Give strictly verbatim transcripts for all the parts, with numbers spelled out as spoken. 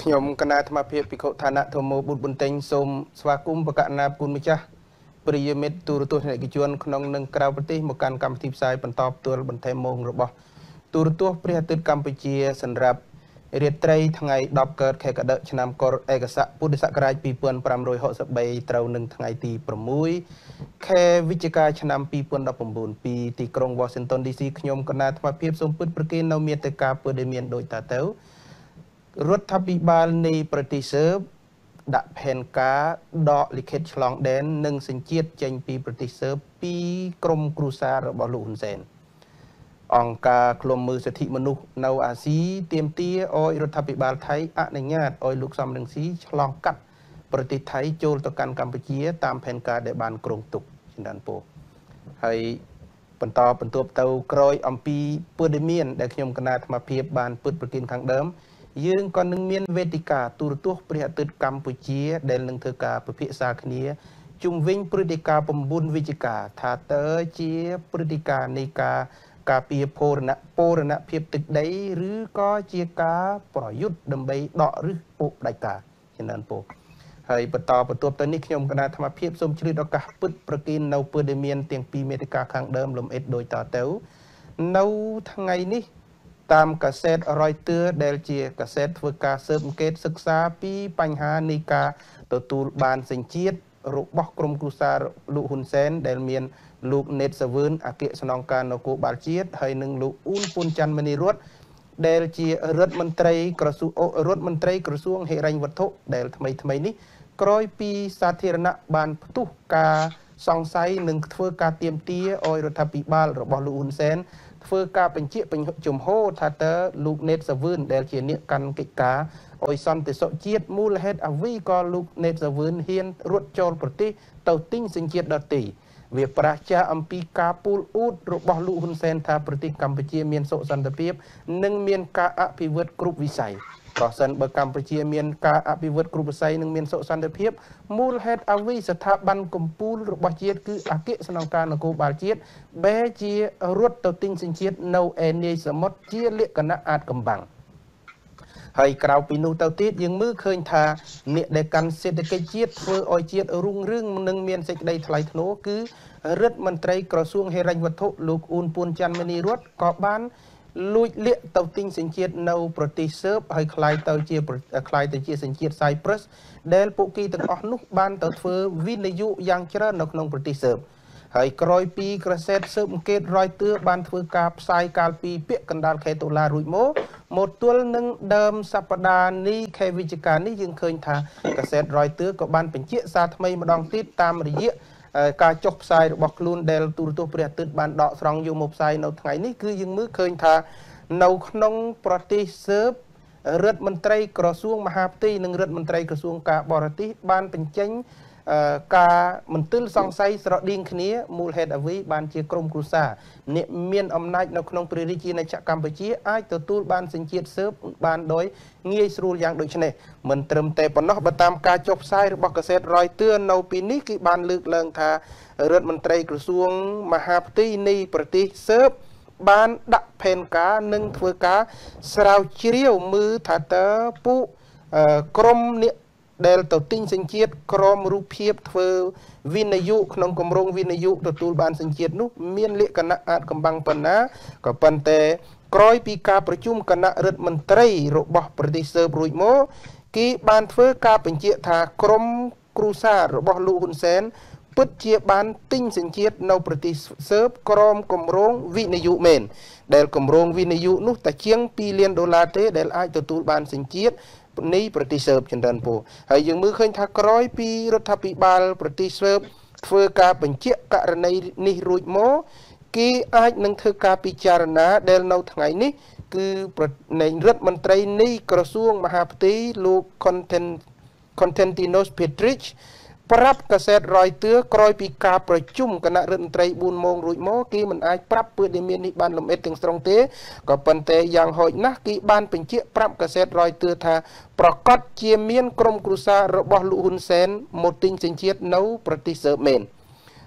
ខ្ញុំគណៈអាត្មាភាពភិក្ខុឋានៈធម្មបុត្របន្ទែងសូមស្វាគមន៍បកណាគុណម្ចាស់ប្រិយមិត្តទូរទស្សនិកជនក្នុងនិងក្រៅប្រទេសមកកាន់កម្មវិធីផ្សាយបន្តផ្ទាល់បន្ថែមម៉ោងរបស់ទូរទស្សន៍ព្រះអាទិត្យកម្ពុជាសម្រាប់រាត្រីថ្ងៃដប់កើតខែកដិកឆ្នាំកុរឯកស័កពុទ្ធសករាជពីរពាន់ប្រាំរយហកសិបបីត្រូវនឹងថ្ងៃទីប្រាំមួយខែវិច្ឆិកាឆ្នាំពីរពាន់ដប់ប្រាំបួនពីទីក្រុង Washington ឌី ស៊ី ខ្ញុំគណៈអាត្មាភាពសូមពិតប្រគេននៅមេត្តាការពុទ្ធដែលមានដូចតទៅរដ្ឋាភិបាលនៃប្រទេសសឺបដាក់ផែនការដកលិខិតឆ្លងដែននិងសញ្ជាតិចេញពីប្រទេសសឺបពីក្រមគ្រួសាររបស់លោកហ៊ុនសែនអង្គការឃ្លាំមើលសិទ្ធិមនុស្សនៅអាស៊ីទាមទារឲ្យរដ្ឋាភិបាលថៃអនុញ្ញាតឲ្យលោកសំរងស៊ីឆ្លងកាត់ប្រទេសថៃចូលទៅកាន់កម្ពុជាតាមផែនការដែលបានគ្រោងទុកចំនួនពោហើយបន្តបន្ទាប់ទៅក្រោយអំពីព័ត៌មានដែលខ្ញុំគណៈអាត្មាភាពបានពិតប្រគិនខាងដើមយើងក៏នឹងមានវេទិកាទូរទស្សន៍ព្រះអាទិត្យកម្ពុជាដែលនឹងធ្វើការពិភាក្សាគ្នាជុំវិញព្រឹត្តិការណ៍៩វិច្ឆិកាថាតើជាព្រឹត្តិការណ៍នៃការការពារពរណពរណភាពទឹកដីឬក៏ជាការប្រយុទ្ធដើម្បីដកឫសពុកផ្ដាច់ការចំនួនពោហើយបន្តបន្ទាប់ទៅនេះខ្ញុំគណៈអាត្មាភាពសូមជ្រាបឱកាសពិតប្រគិននៅព័ត៌មានទាំងពីរមេតិកាខាងដើមលំអិតដូចតទៅនៅថ្ងៃនេះតាមកាសែត Reuters ដែលជាកាសែតធ្វើការស៊ើបអង្កេតសិក្សាពីបញ្ហានៃការទទួលបានសញ្ជាតិរបស់ក្រុមគ្រួសារលោកហ៊ុនសែនដែលមានលោកណេតសាវឿនអគ្គស្នងការនគរបាលជាតិហើយនិងលោកអ៊ូនពុនច័ន្ទមនីរតដែលជារដ្ឋមន្ត្រីក្រសួងរដ្ឋមន្ត្រីក្រសួងហិរញ្ញវត្ថុដែលថ្មីថ្មីនេះក្រោយពីសាធារណៈបានផ្ទុះការសង្ស័យនិងធ្វើការទាមទារឲ្យរដ្ឋាភិបាលរបស់លោកហ៊ុនសែនធ្វើការបញ្ជាបញ្ជំហរថាតើលោកណេតសាវឿនដែលជាអ្នកកាន់កិច្ចការឲ្យសន្តិសុខជាតិមូលហេតុអ្វីក៏លោកណេតសាវឿនហ៊ានរត់ចូលប្រទេសទៅទិញសញ្ជាតិដទៃវាប្រឆាំងអំពីការពូលអ៊ូតរបស់លោកហ៊ុនសែនថាប្រទេសកម្ពុជាមានសុខសន្តិភាពនិងមានការអភិវឌ្ឍគ្រប់វិស័យប្រសិនបើកម្ពុជាមានការអភិវឌ្ឍគ្រប់វិស័យនិងមានសុខសន្តិភាពមូលហេតុអ្វីស្ថាប័នកម្ពុជារបស់ជាតិគឺអគ្គស្នងការនគរបាលជាតិបែរជារត់ទៅទិញសញ្ជាតិនៅឯនាយសមុទ្រជាលក្ខណៈអាតកំបាំងហើយក្រៅពីនោះទៅទៀតយើងមើលឃើញថាអ្នកដែលកាន់សេដ្ឋកិច្ចជាតិធ្វើឲ្យជាតិរុងរឿងនិងមានសេចក្តីថ្លៃថ្នូរគឺរដ្ឋមន្ត្រីក្រសួងហិរញ្ញវត្ថុលោកអ៊ូនពួនច័ន្ទមនីរតក៏បានលួចលាក់ទៅទិញសញ្ជាតិនៅប្រទេសសឺបហើយคล้ายទៅជាคล้ายទៅជាសញ្ជាតិ Cyprus ដែលពួកគេទាំងអស់នោះបានទៅធ្វើវិនិយោគយ៉ាងច្រើននៅក្នុងប្រទេសសឺបហើយក្រោយពីក្រសែតស៊ើបអង្កេត Reuters បានធ្វើការផ្សាយកាលពីពាក់កណ្ដាលខែតុលារួចមកមកទល់នឹងដើមសប្តាហ៍នេះខែវិច្ឆិកានេះយើងឃើញថាក្រសែត Reuters ក៏បានបញ្ជាក់សារថ្មីម្ដងទៀតតាមរយៈការចុះផ្សាយរបស់ខ្លួនដែលទូរទស្សន៍ព្រះអាទិត្យបានដកស្រង់យកមកផ្សាយនៅថ្ងៃនេះគឺយើងមើលឃើញថានៅក្នុងប្រទេសសឺបរដ្ឋមន្ត្រីក្រសួងមហាផ្ទៃនិងរដ្ឋមន្ត្រីក្រសួងការបរទេសបានបញ្ចេញការមន្ទិលសង្ស័យស្រដៀងគ្នាមូលហេតុអ្វីបានជាក្រមគ្រួសារអ្នកមានអំណាចនៅក្នុងព្រះរាជាណាចក្រកម្ពុជាអាចទទួលបានសញ្ជាតិសឺបបានដោយងាយស្រួលយ៉ាងដូចនេះមិនត្រឹមតែប៉ុណ្ណោះបើតាមការចុះផ្សាយរបស់កាសែត Reuters នៅពីនេះគឺបានលើកឡើងថារដ្ឋមន្ត្រីក្រសួងមហាផ្ទៃនៃប្រទេសសឺបបានដាក់ផែនការនិងធ្វើការស្រាវជ្រាវមើលថាតើពួកក្រមអ្នកដែលទៅទិញសញ្ជាតិក្រមរូបភាពធ្វើវិនិយោគក្នុងគម្រោងវិនិយោគទទួលបានសញ្ជាតិនោះមានលក្ខណៈអាចកំបាំងប៉ុណ្ណាក៏ប៉ុន្តែក្រោយពីការប្រជុំគណៈរដ្ឋមន្ត្រីរបស់ប្រទេសសឺបរួចមកគេបានធ្វើការបញ្ជាក់ថាក្រមគ្រួសាររបស់លោកហ៊ុនសែនពិតជាបានទិញសញ្ជាតិនៅប្រទេសសឺបក្រមគម្រោងវិនិយោគមែនដែលគម្រោងវិនិយោគនោះតែជាងពីរលានដុល្លារទេដែលអាចទទួលបានសញ្ជាតិនៃប្រទេសសឺបចិនដនពូហើយយើងមើលឃើញថាក្រោយពីរដ្ឋាភិបាលប្រទេសសឺបធ្វើការបញ្ជាក់ករណីនេះរួចមកគេអាចនឹងធ្វើការពិចារណាដែលនៅថ្ងៃនេះគឺនៃរដ្ឋមន្ត្រីនៃក្រសួងមហាផ្ទៃលោក Konstantinos Petric ប្រាប់កាសែត Reuters ក្រោយពីការប្រជុំគណៈរដ្ឋមន្ត្រីបួនម៉ោងរួចមកគេមិនអាចប្រាប់ព័ត៌មាននេះបានលម្អិតទាំងស្រុងទេក៏ប៉ុន្តែយ៉ាងហោចណាស់គេបានបញ្ជាក់ប្រាប់កាសែត Reuters ថាប្រកាសជាមានក្រុមគ្រួសាររបស់លោកហ៊ុនសែនមកទិញសញ្ជាតិនៅប្រទេសសឺបមែន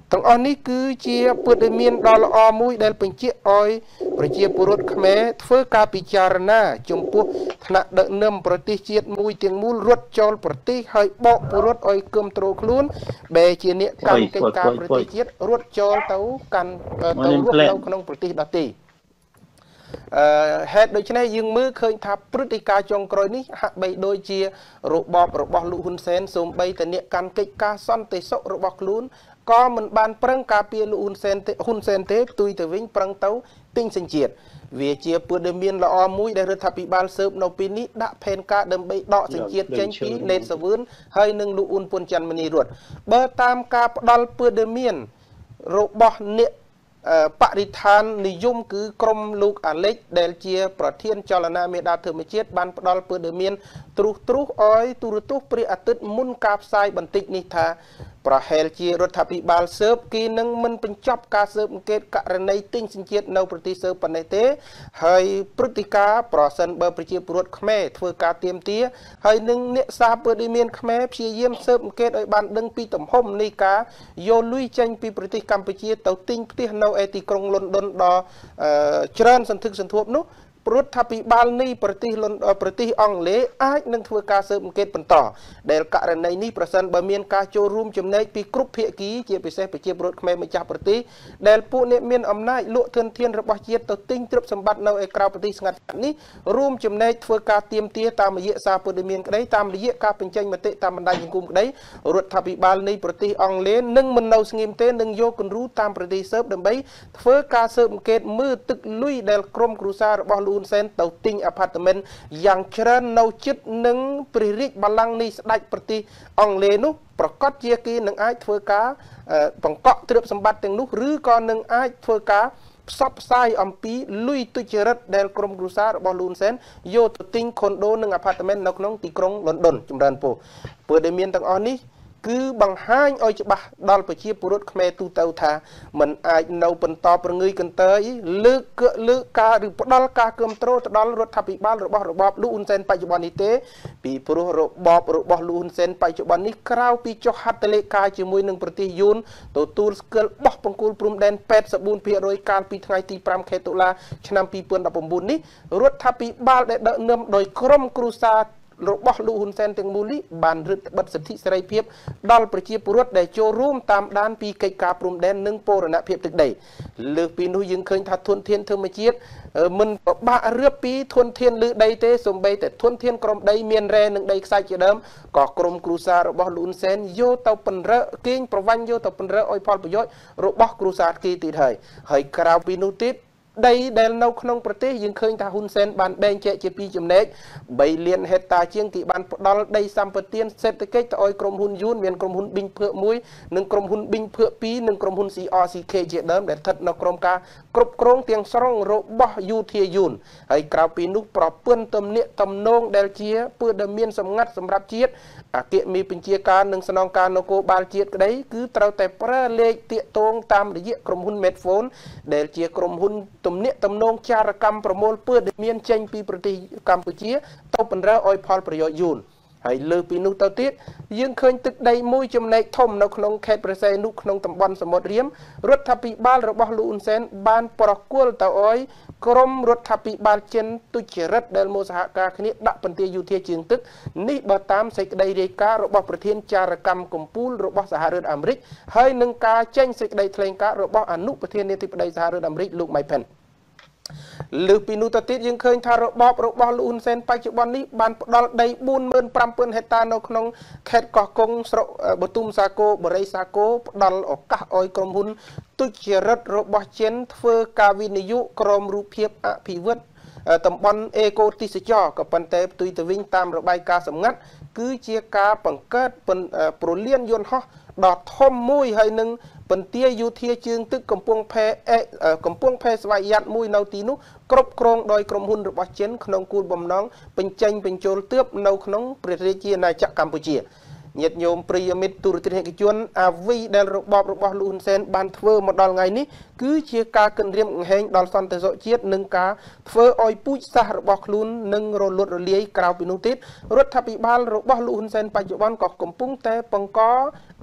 ទាំងអស់នេះគឺជាពុទ្ធមានដ៏ល្អមួយដែលបញ្ជាក់ឲ្យប្រជាពលរដ្ឋខ្មែរធ្វើការពិចារណាចំពោះថ្នាក់ដឹកនាំប្រទេសជាតិមួយទាំងមូលរត់ចូលប្រទេសហើយបកពលរដ្ឋឲ្យគ្រប់គ្រងខ្លួនបែជាអ្នកកម្មកិច្ចការប្រទេសជាតិរត់ចូលទៅកាន់ទៅរស់នៅក្នុងប្រទេសដទៃអឺហេតុដូច្នេះយើងមើលឃើញថាព្រឹត្តិការណ៍ចុងក្រោយនេះហាក់បីដូចជារបបរបស់លោកហ៊ុនសែនសូម្បីតែអ្នកកាន់កិច្ចការសន្តិសុខរបស់ខ្លួនក៏មិនបានប្រឹងការពារលោកហ៊ុនសែនទេហ៊ុនសែនទេផ្ទុយទៅវិញប្រឹងទៅទិញសញ្ជាតិវាជាព័ត៌មានល្អមួយដែលរដ្ឋាភិបាលស៊ើបនៅពេលនេះដាក់ផែនការដើម្បីដកសញ្ជាតិចេញពីណេតសាវឿនហើយនឹងលោកអ៊ុនពុនច័ន្ទមនីរតបើតាមការផ្ដាល់ព័ត៌មានរបស់អ្នកបរិស្ថាននិយមគឺក្រមលោកអាលិចដែលជាប្រធានចលនាមេដាធម្មជាតិបានផ្ដល់ព័ត៌មានទ្រុសទ្រុសឲ្យទូរទស្សន៍ព្រះអាទិត្យមុនការផ្សាយបន្តិចនេះថាប្រហែលជារដ្ឋាភិបាលស៊ើបគេនឹងមិនបញ្ចប់ការស៊ើបអង្កេតករណីទិញសញ្ជាតិនៅប្រទេសស៊ើបប៉ុណ្ណេះទេហើយព្រឹត្តិការណ៍ប្រសិនបើប្រជាពលរដ្ឋខ្មែរធ្វើការទៀមទាហើយនឹងអ្នកសារព័ត៌មានខ្មែរព្យាយាមស៊ើបអង្កេតឲ្យបានដឹងពីទំហំនៃការយកលុយចេញពីប្រទេសកម្ពុជាទៅទិញផ្ទះនៅឯទីក្រុងលន់ដុនដល់ច្រើនសន្ធឹកសន្ធាប់នោះរដ្ឋាភិបាលនៃប្រទេសប្រទេសអង់គ្លេសអាចនឹងធ្វើការស៊ើបអង្កេតបន្តដែលករណីនេះប្រសិនបើមានការចូលរួមចំណែកពីគ្រប់ភាគីជាពិសេសប្រជាពលរដ្ឋខ្មែរម្ចាស់ប្រទេសដែលពួកអ្នកមានអំណាចលក់ធនធានរបស់ជាតិទៅទិញទ្រព្យសម្បត្តិនៅឯក្រៅប្រទេសស្ងាត់នេះរួមចំណែកធ្វើការទាមទារតាមរយៈសារព័ត៌មានក្តីតាមរយៈការបញ្ចេញមតិតាមបណ្ដាញសង្គមក្តីរដ្ឋាភិបាលនៃប្រទេសអង់គ្លេសនឹងមិននៅស្ងៀមទេនឹងយកគំរូតាមប្រទេសស៊ើបដើម្បីធ្វើការស៊ើបអង្កេតមើលទឹកលុយដែលក្រុមគ្រួសាររបស់លោកហ៊ុនសែនទៅទិញអាផាតមិនយ៉ាងច្រើននៅជិតនឹងព្រះរាជបល្ល័ង្កនៃស្ដេចប្រទេសអង់គ្លេសនោះប្រកាសជាគេនឹងអាចធ្វើការបង្កក់ទ្រព្យសម្បត្តិទាំងនោះឬក៏នឹងអាចធ្វើការផ្សព្វផ្សាយអំពីលុយទុច្ចរិតដែលក្រុមគ្រួសាររបស់លូនសែនយកទៅទិញខុនដូនិងអាផាតមិននៅក្នុងទីក្រុងលន់ដុនចម្រើនពូព័ត៌មានទាំងអស់នេះគឺបង្ហាញឲ្យច្បាស់ដល់ប្រជាពលរដ្ឋខ្មែរទូទៅថាมันអាចនៅបន្តប្រងើយកន្តើយលើកលើកការឬផ្ដាល់ការគ្រប់គ្រងទៅដល់រដ្ឋាភិបាលរបស់របបលោកហ៊ុនសែនបច្ចុប្បន្ននេះទេពីព្រោះរបបរបស់លោកហ៊ុនសែនបច្ចុប្បន្ននេះក្រៅពីចុះហត្ថលេខាជាមួយនឹងប្រទេសយួនទទួលស្គាល់បោះបង្គោលព្រំដែន 八十四% កាលពីថ្ងៃទីfiveខែតុលាឆ្នាំtwo thousand nineteenនេះរដ្ឋាភិបាលដែលដឹកនាំដោយក្រុមគ្រួសាររបស់លោកហ៊ុនសែនទាំងមូលនេះបានរឹតបន្តឹងសិទ្ធិសេរីភាពដល់ប្រជាពលរដ្ឋដែលចូលរួមតាមដានពីកិច្ចការព្រំដែននិងបូរណភាពទឹកដីលើសពីនោះយើងឃើញថាធនធានធម្មជាតិមិនពិបាករៀបពីធនធានលើដីទេសូម្បីតែធនធានក្រំដីមានរ៉ែនិងដីខ្សាច់ជាដើមក៏ក្រុមគ្រួសាររបស់លោកហ៊ុនសែនយកទៅពន្រើកេងប្រវាញ់យកទៅពន្រើឲ្យផលប្រយោជន៍របស់គ្រួសារគេទៀតហើយហើយក្រៅពីនោះទៀតដីដែលនៅក្នុងប្រទេសយើងឃើញថាហ៊ុនសែនបានបែងចែកជាពីរចំណែក3លានហិកតាជាងគេបានផ្ដល់ដីសម្បត្តិសេដ្ឋកិច្ចទៅឲ្យក្រុមហ៊ុនយួនមានក្រុមហ៊ុនប៊ីងភឿកមួយនិងក្រុមហ៊ុនប៊ីងភឿកពីរនិងក្រុមហ៊ុន C R C K ជាដើមដែលស្ថិតនៅក្រោមការគ្រប់គ្រងទាំងស្រុងរបស់យោធាយួនហើយក្រៅពីនោះប្រព័ន្ធទំនាក់ទំនងដែលជាព័ត៌មានសម្ងាត់សម្រាប់ជាតិអគ្គមេបញ្ជាការនិងស្នងការនគរបាលជាតិក្តីគឺត្រូវតែប្រើលេខតាកតងតាមរយៈក្រុមហ៊ុន Medphone ដែលជាក្រុមហ៊ុនទំនាក់ទំនងចារកម្មប្រមូលព័ត៌មានចេញពីប្រទេសកម្ពុជាទៅពន្រើឲ្យផលប្រយោជន៍យួនហើយលើពីនោះទៅទៀតយើងឃើញទឹកដីមួយចំណែកធំនៅក្នុងខេត្តព្រះសីហនុក្នុងតំបន់សមុទ្ររៀមរដ្ឋាភិបាលរបស់លោកហ៊ុនសែនបានប្រគល់ទៅឲ្យក្រមរដ្ឋាភិបាលចិនទុច្ចរិតដែលមកសហការគ្នាដាក់បន្ទាយយោធាជើងទឹកនេះបើតាមសេចក្តីរាយការណ៍របស់ប្រធានចារកម្មកម្ពុជារបស់សហរដ្ឋអាមេរិកហើយនឹងការចេញសេចក្តីថ្លែងការណ៍របស់អនុប្រធានាធិបតីសហរដ្ឋអាមេរិកលោក Mike Penceលើពីនោះទៅទៀតយើងឃើញថារបបរបស់លោកហ៊ុនសែនបច្ចុប្បន្ននេះបានផ្ដល់ដី four thousand five hundred ហិកតានៅក្នុងខេត្តកោះកុងស្រុកបទុមសាគរបរិយសាគរផ្ដល់ឱកាសឲ្យក្រុមហ៊ុនទុច្ចរិតរបស់ចិនធ្វើការវិនិយោគក្រមរូបភាពអភិវឌ្ឍតំបន់អេកូទេសចរក៏ប៉ុន្តែផ្ទុយទៅវិញតាមរបាយការណ៍សម្ងាត់គឺជាការបង្កើតប្រលានយន្តហោះដ៏ធំមួយហើយនឹងបន្ទាយយោធាជើងទឹកកំពង់ផែកំពង់ផែស្វយ័តមួយនៅទីនោះគ្រប់គ្រងដោយក្រុមហ៊ុនរបស់ចិនក្នុងគោលបំណងបញ្ចេញបញ្ចូលទើបនៅក្នុងព្រះរាជាណាចក្រកម្ពុជាញាតិញោមប្រិយមិត្តទូរទស្សនិកជនអាវីដែលរបបរបស់លោកហ៊ុនសែនបានធ្វើមកដល់ថ្ងៃនេះគឺជាការគិតរៀមបង្ហែងដល់សន្តិសុខជាតិនិងការធ្វើឲ្យពូជសាសន៍របស់ខ្លួននឹងរលត់រលាយក្រៅពីនោះទៀតរដ្ឋាភិបាលរបស់លោកហ៊ុនសែនបច្ចុប្បន្នក៏កំពុងតែបង្ក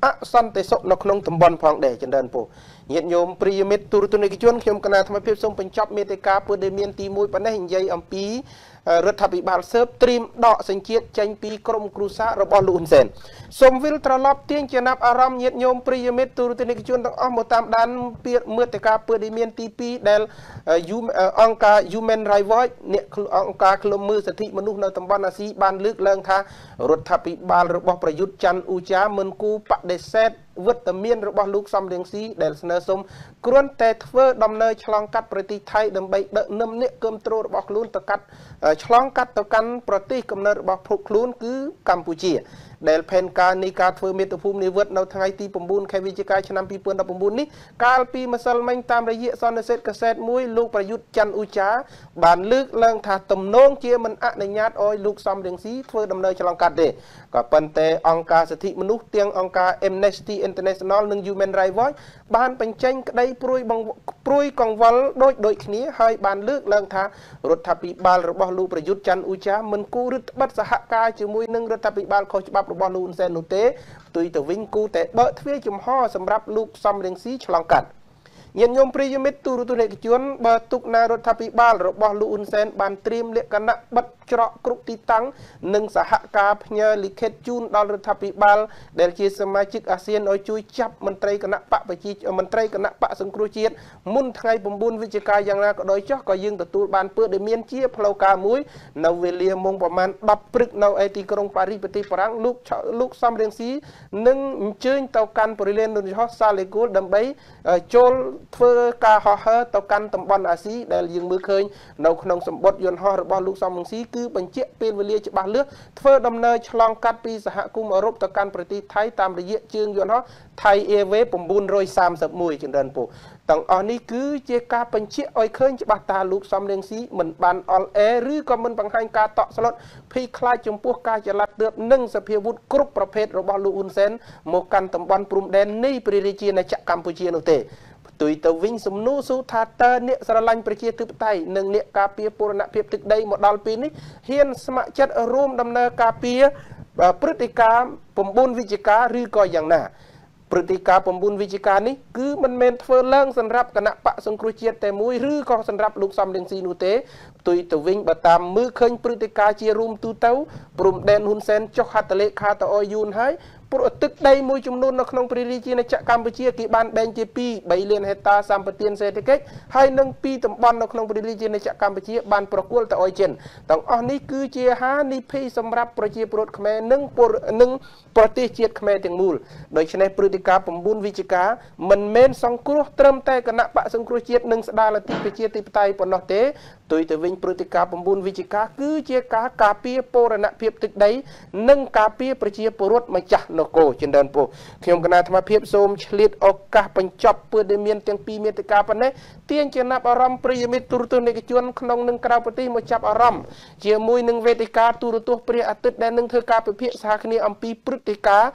អសន្តិសុខនៅក្នុងតំបន់ផងដែរចិនដនពូញាតិញោមព្រិយមិត្តទូរទស្សនិកជនខ្ញុំគណៈអាត្មាភាពសូមបញ្ចប់មេតិកាពុទ្ធមានទីមួយប៉ុណ្ណេះនិយាយអំពីរដ្ឋាភិបាលស៊ើបត្រៀមដកសញ្ជាតិចេញពីក្រមគ្រួសាររបស់លោកហ៊ុនសែនសូមវិលត្រឡប់ទាញចំណាប់អារម្មណ៍ញាតិញោមព្រិយមិត្តទូរទស្សនិកជនទាំងអស់មកតាមដានពាក្យមេតិកាពុទ្ធមានទីពីរដែលអង្គការ Human Rights Watch អ្នកអង្គការឃ្លាំមើលសិទ្ធិមនុស្សនៅតំបន់អាស៊ីបានលើកឡើងថារដ្ឋាភិបាលរបស់ប្រយុទ្ធច័ន្ទអ៊ូចាមិនគូបដិសេធវត្តមានរបស់លោកសំរងស៊ីដែលស្នើសុំគ្រាន់តែធ្វើដំណើរឆ្លងកាត់ប្រទេសថៃដើម្បីដឹកនាំអ្នកគាំទ្ររបស់ខ្លួនទៅកាត់ឆ្លងកាត់ទៅកាន់ប្រទេសកំណើតរបស់ភពខ្លួនគឺកម្ពុជាដែលផែនការនៃការធ្វើមាតុភូមិនិវត្តនៅថ្ងៃទី9ខែវិច្ឆិកាឆ្នាំពីរពាន់ដប់ប្រាំបួននេះកាលពីម្សិលមិញតាមរយៈសន្និសីទកាសែតមួយលោកប្រយុទ្ធច័ន្ទអ៊ូចាបានលើកឡើងថាទំនងជាមិនអនុញ្ញាតឲ្យលោកសំរងស៊ីធ្វើដំណើរឆ្លងកាត់ទេក៏ប៉ុន្តែអង្គការសិទ្ធិមនុស្សទាំងអង្គការ Amnesty International និង Human Rights Watch បានបញ្ចេញក្តីព្រួយព្រួយកង្វល់ដូចដូចគ្នាហើយបានលើកឡើងថារដ្ឋាភិបាលរបស់លោកប្រយុទ្ធច័ន្ទអ៊ូចាមិនគូរឹតបន្តឹងសហការជាមួយនឹងរដ្ឋាភិបាលខុសច្បាប់របស់លោកហ៊ុនសែននោះទេផ្ទុយទៅវិញគូតែបើកទ្វារចំហសម្រាប់លោកសំរងស៊ីឆ្លងកាត់ញាតិញោមព្រិយមិត្តទូរទស្សនិកជនបើទុកណារដ្ឋាភិបាលរបស់លោកហ៊ុនសែនបានត្រៀមលក្ខណៈបិទច្រកគ្រប់ទីតាំងនិងសហការផ្ញើលិខិតជូនដល់រដ្ឋាភិបាលដែលជាសមាជិកអាស៊ានឲ្យជួយចាប់មន្ត្រីគណៈបកប្រជាមន្ត្រីគណៈបកសង្គ្រោះជាតិមុនថ្ងៃ9វិច្ឆិកាយ៉ាងណាក៏ដោយចុះក៏យើងទទួលបានពើដែលមានជាផ្លូវការមួយនៅវេលាម៉ោងប្រមាណដប់ព្រឹកនៅឯទីក្រុងប៉ារីសប្រទេសបារាំងលោកលោកសំរងស៊ីនឹងអញ្ជើញទៅកាន់បរិលាននយោបាយសាឡេគូលដើម្បីចូលធ្វើការហោះហើរទៅកាន់តំបន់អាស៊ីដែលយើងមើលឃើញនៅក្នុងសម្បត្តិយន្តហោះរបស់លោកសំរងស៊ីគឺបញ្ជាក់ពេលវេលាច្បាស់លាស់ធ្វើដំណើរឆ្លងកាត់ពីសហគមន៍អឺរ៉ុបទៅកាន់ប្រទេសថៃតាមរយៈជើងយន្តហោះ Thai Airways 931ចម្រើនពូទាំងអស់នេះគឺជាការបញ្ជាក់ឲ្យឃើញច្បាស់ថាលោកសំរងស៊ីមិនបានអល់អែឬក៏មិនបង្ហាញការតក់ស្លុតភ័យខ្លាចចំពោះការចល័តទើបនិងសភាវុធគ្រប់ប្រភេទរបស់លោកហ៊ុនសែនមកកាន់តំបន់ព្រំដែននៃព្រះរាជាណាចក្រកម្ពុជានោះទេផ្ទុយទៅវិញសំណួរសួរថាតើអ្នកស្រឡាញ់ប្រជាធិបតេយ្យនិងអ្នកការពារពរណភាពទឹកដីមកដល់ពេលនេះហ៊ានស្ម័គ្រចិត្តរួមដំណើរការពារព្រឹត្តិការណ៍9វិច្ឆិកាឬក៏យ៉ាងណាព្រឹត្តិការណ៍9វិច្ឆិកានេះគឺមិនមែនធ្វើឡើងសម្រាប់គណៈបកសង្គ្រោះជាតិតែមួយឬក៏សម្រាប់លោកសំរងស៊ីនោះទេផ្ទុយទៅវិញបើតាមមើលឃើញព្រឹត្តិការណ៍ជារួមទូទៅព្រំដែនហ៊ុនសែនចុះហត្ថលេខាទៅអោយយួនហើយព្រោះទឹកដីមួយចំនួននៅក្នុងព្រះរាជាណាចក្រកម្ពុជាគេបានបែងជាពីរ 3លានហិកតាសម្បត្តិសេដ្ឋកិច្ចហើយនឹងពីរតំបន់នៅក្នុងព្រះរាជាណាចក្រកម្ពុជាបានប្រគល់ទៅអោយចិនទាំងអស់នេះគឺជាហានិភ័យសម្រាប់ប្រជាពលរដ្ឋខ្មែរនិងនិងប្រទេសជាតិខ្មែរទាំងមូលដូច្នេះព្រឹត្តិការណ៍9វិច្ឆិកាមិនមែនសង្គ្រោះត្រឹមតែគណៈបកសង្គ្រោះជាតិនិងស្ដារលទ្ធិប្រជាធិបតេយ្យប៉ុណ្ណោះទេផ្ទុយទៅវិញព្រឹត្តិការណ៍9វិច្ឆិកាគឺជាការការពារពរណភាពទឹកដីនិងការពារប្រជាពលរដ្ឋម្ចាស់នគរចិនដនពូខ្ញុំគណៈអាត្មាភាពសូមឆ្លៀតឱកាសបញ្ចប់ពើដែលមានទាំងពីរមេតិកាប៉ុណ្ណេះទាញចំណាប់អារម្មណ៍ប្រិយមិត្តទូរទស្សនិកជនក្នុងនិងក្រៅប្រទេសមកចាប់អារម្មណ៍ជាមួយនឹងវេទិកាទូរទស្សន៍ព្រះអាទិត្យដែលនឹងធ្វើការពិភាក្សាគ្នាអំពីព្រឹត្តិការណ៍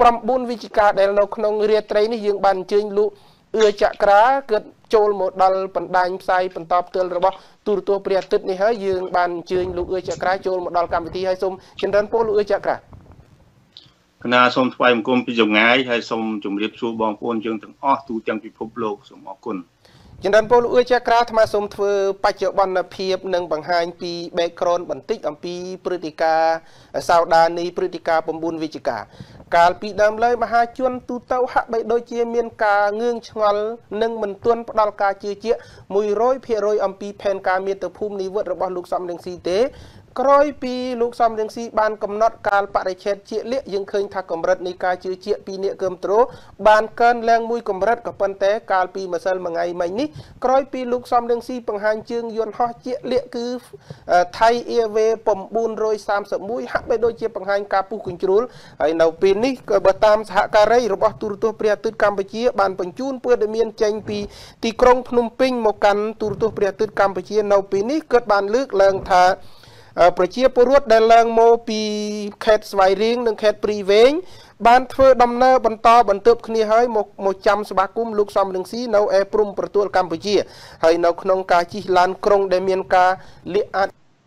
9វិច្ឆិកាដែលនៅក្នុងរាត្រីនេះយើងបានអញ្ជើញលោកអឿចក្រាកើតចូលមកដល់បណ្ដាញផ្សាយបន្តផ្ទាល់របស់ទូរទស្សន៍ព្រះអាទិត្យនេះហើយយើងបានអញ្ជើញលោកអឿចក្រាចូលមកដល់កម្មវិធីហើយសូមចិនដនពូលោកអឿចក្រាគណៈសូមថ្វាយបង្គំពីចម្ងាយហើយសូមជម្រាបសួរបងប្អូនយើងទាំងអស់ទូទាំងពិភពលោកសូមអរគុណចិនដនពូលោកអឿចក្រាអាត្មាសូមធ្វើបច្ចុប្បន្នភាពនិងបង្ហាញពី background បន្តិចអំពីព្រឹត្តិការណ៍សោដានីព្រឹត្តិការណ៍9វិច្ឆិកាកាលពីដើមឡើយមហាជនទូទៅហាក់បីដូចជាមានការងឿងឆ្ងល់និងមិនទាន់ផ្ដល់ការជឿជាក់ 100ភាគរយ អំពីផែនការមាតុភូមិនិវត្តរបស់លោកសំរងស៊ីទេក្រោយពីលោកសំរងស៊ីបានកំណត់កាលបរិច្ឆេទជាក់លាក់យើងឃើញថាកម្រិតនៃការជឿជាក់ពីអ្នកគាំទ្របានកើនឡើងមួយកម្រិតក៏ប៉ុន្តែកាលពីម្សិលមិញមិញនេះក្រោយពីលោកសំរងស៊ីបង្ហាញជើងយន្តហោះជាក់លាក់គឺ Thai Airways 931ហាក់បីដូចជាបង្ហាញការពុះកញ្ជ្រួលហើយនៅពេលនេះក៏បើតាមសហការីរបស់ទូរទស្សន៍ព្រះអាទិត្យកម្ពុជាបានបញ្ជូនព័ត៌មានចេញពីទីក្រុងភ្នំពេញមកកាន់ទូរទស្សន៍ព្រះអាទិត្យកម្ពុជានៅពេលនេះគាត់បានលើកឡើងថាប្រជាពលរដ្ឋដែលឡើងមកពីខេត្តស្វាយរៀងនិងខេត្តព្រីវែងបានធ្វើដំណើរបន្តបន្ទាប់គ្នាហើយមកមកចាំស្វាគមន៍លោកសំរងស៊ីនៅឯព្រំប្រទល់កម្ពុជាហើយនៅក្នុងការជិះឡានក្រុងដែលមានការលាក់អាច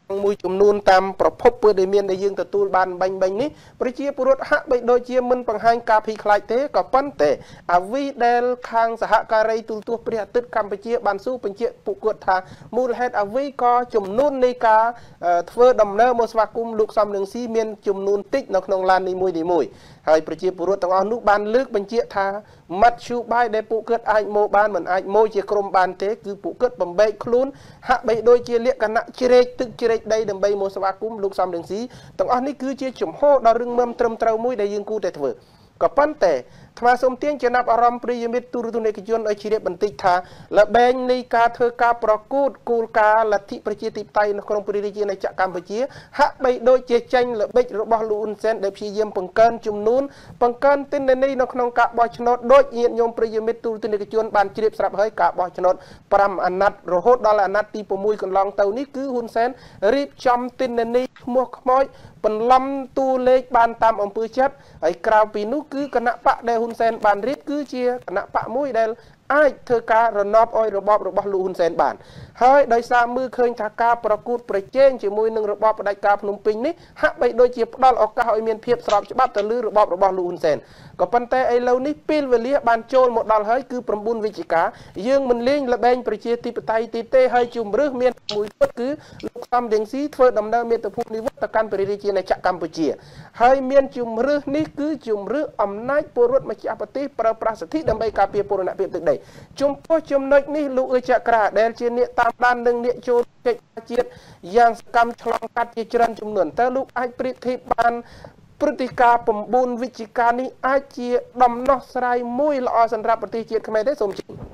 មួយចំនួនតាមប្រភពពើដែលមានដែលយើងទទួលបានបាញ់បាញ់នេះប្រជាពលរដ្ឋហាក់បីដូចជាមិនបង្ហាញការភ័យខ្លាចទេក៏ប៉ុន្តែអ្វីដែលខាងសហការីទូលទស្សន៍ព្រះអាទិត្យកម្ពុជាបានសួរបញ្ជាក់ពួកគាត់ថាមូលហេតុអ្វីក៏ចំនួននៃការធ្វើដំណើរមកស្វាគមន៍លោកសំរងស៊ីមានចំនួនតិចនៅក្នុងឡាននីមួយៗហើយប្រជាពលរដ្ឋទាំងអស់នោះបានលើកបញ្ជាក់ថាមធ្យោបាយដែលពួកគាត់អាចមកបានមិនអាចមកជាក្រុមបានទេគឺពួកគាត់បំបែកខ្លួនហាក់បីដូចជាលក្ខណៈជ្រែកទឹកជ្រែកដីដើម្បីមកស្វាគមន៍លោកសំរងស៊ីទាំងអស់នេះគឺជាជំហរដ៏រឹងមាំត្រឹមត្រូវមួយដែលយើងគួរតែធ្វើក៏ប៉ុន្តែថ្មសូមទាញចំណាប់អារម្មណ៍ប្រិយមិត្តទូរទស្សនិកជនឲ្យជ្រាបបន្តិចថាល្បែងនៃការធ្វើការប្រកួតគោលការណ៍លទ្ធិប្រជាធិបតេយ្យនៅក្នុងព្រះរាជាណាចក្រកម្ពុជាហាក់បីដូចជាចាញ់ល្បិចរបស់លោកហ៊ុនសែនដែលព្យាយាមបង្កើនចំនួនបង្កើនទិន្នន័យនៅក្នុងការបោះឆ្នោតដោយញាតិញោមប្រិយមិត្តទូរទស្សនិកជនបានជ្រាបស្រាប់ហើយការបោះឆ្នោតប្រាំអាណត្តិរហូតដល់អាណត្តិទី៦កន្លងទៅនេះគឺហ៊ុនសែនរៀបចំទិន្នន័យឈ្មោះខ្មោចបន្លំតួលេខបានតាមអំពើចិត្តហើយក្រៅពីនោះគឺគណៈបកដែលហ៊ុនសែនបានរៀបគឺជាគណៈបកមួយដែលអាចធ្វើការរណបអោយរបបរបស់លោកហ៊ុនសែនបានហើយដោយសារមើលឃើញថាការប្រកួតប្រជែងជាមួយនឹងរបបផ្ដាច់ការភ្នំពេញនេះហាក់បីដូចជាផ្ដល់ឱកាសឲ្យមានភាពស្របច្បាប់ទៅលើរបបរបស់លោកហ៊ុនសែនក៏ប៉ុន្តែឥឡូវនេះពេលវេលាបានចូលមកដល់ហើយគឺប្រាំបួនវិច្ឆិកាយើងមិនលេងល្បែងប្រជាធិបតេយ្យទីទេហើយជំរឿសមានមួយគត់គឺលោកសំរងស៊ីធ្វើដំណើរមាតុភូមិនិវត្តន៍ទៅកាន់ព្រះរាជាណាចក្រកម្ពុជាហើយមានជំរឿសនេះគឺជំរឿសអំណាចពលរដ្ឋម្ចាស់ប្រទេសប្រើប្រាស់សិទ្ធិដើម្បីការពារបូរណភាពទឹកដីចំពោះចំណុចនេះលោកអេចក្រាដែលជាអ្នកតាមដាននិងអ្នកចូលកិច្ចការជាតិយ៉ាងសកម្មឆ្លងកាត់ជាច្រើនចំនួនតើលោកអាចប្រៀបធៀបបានព្រឹត្តិការណ៍ប្រាំបួនវិច្ឆិកានេះអាចជាដំណោះស្រាយមួយល្អសម្រាប់ប្រទេសជាតិខ្មែរទេសូមជម្រាប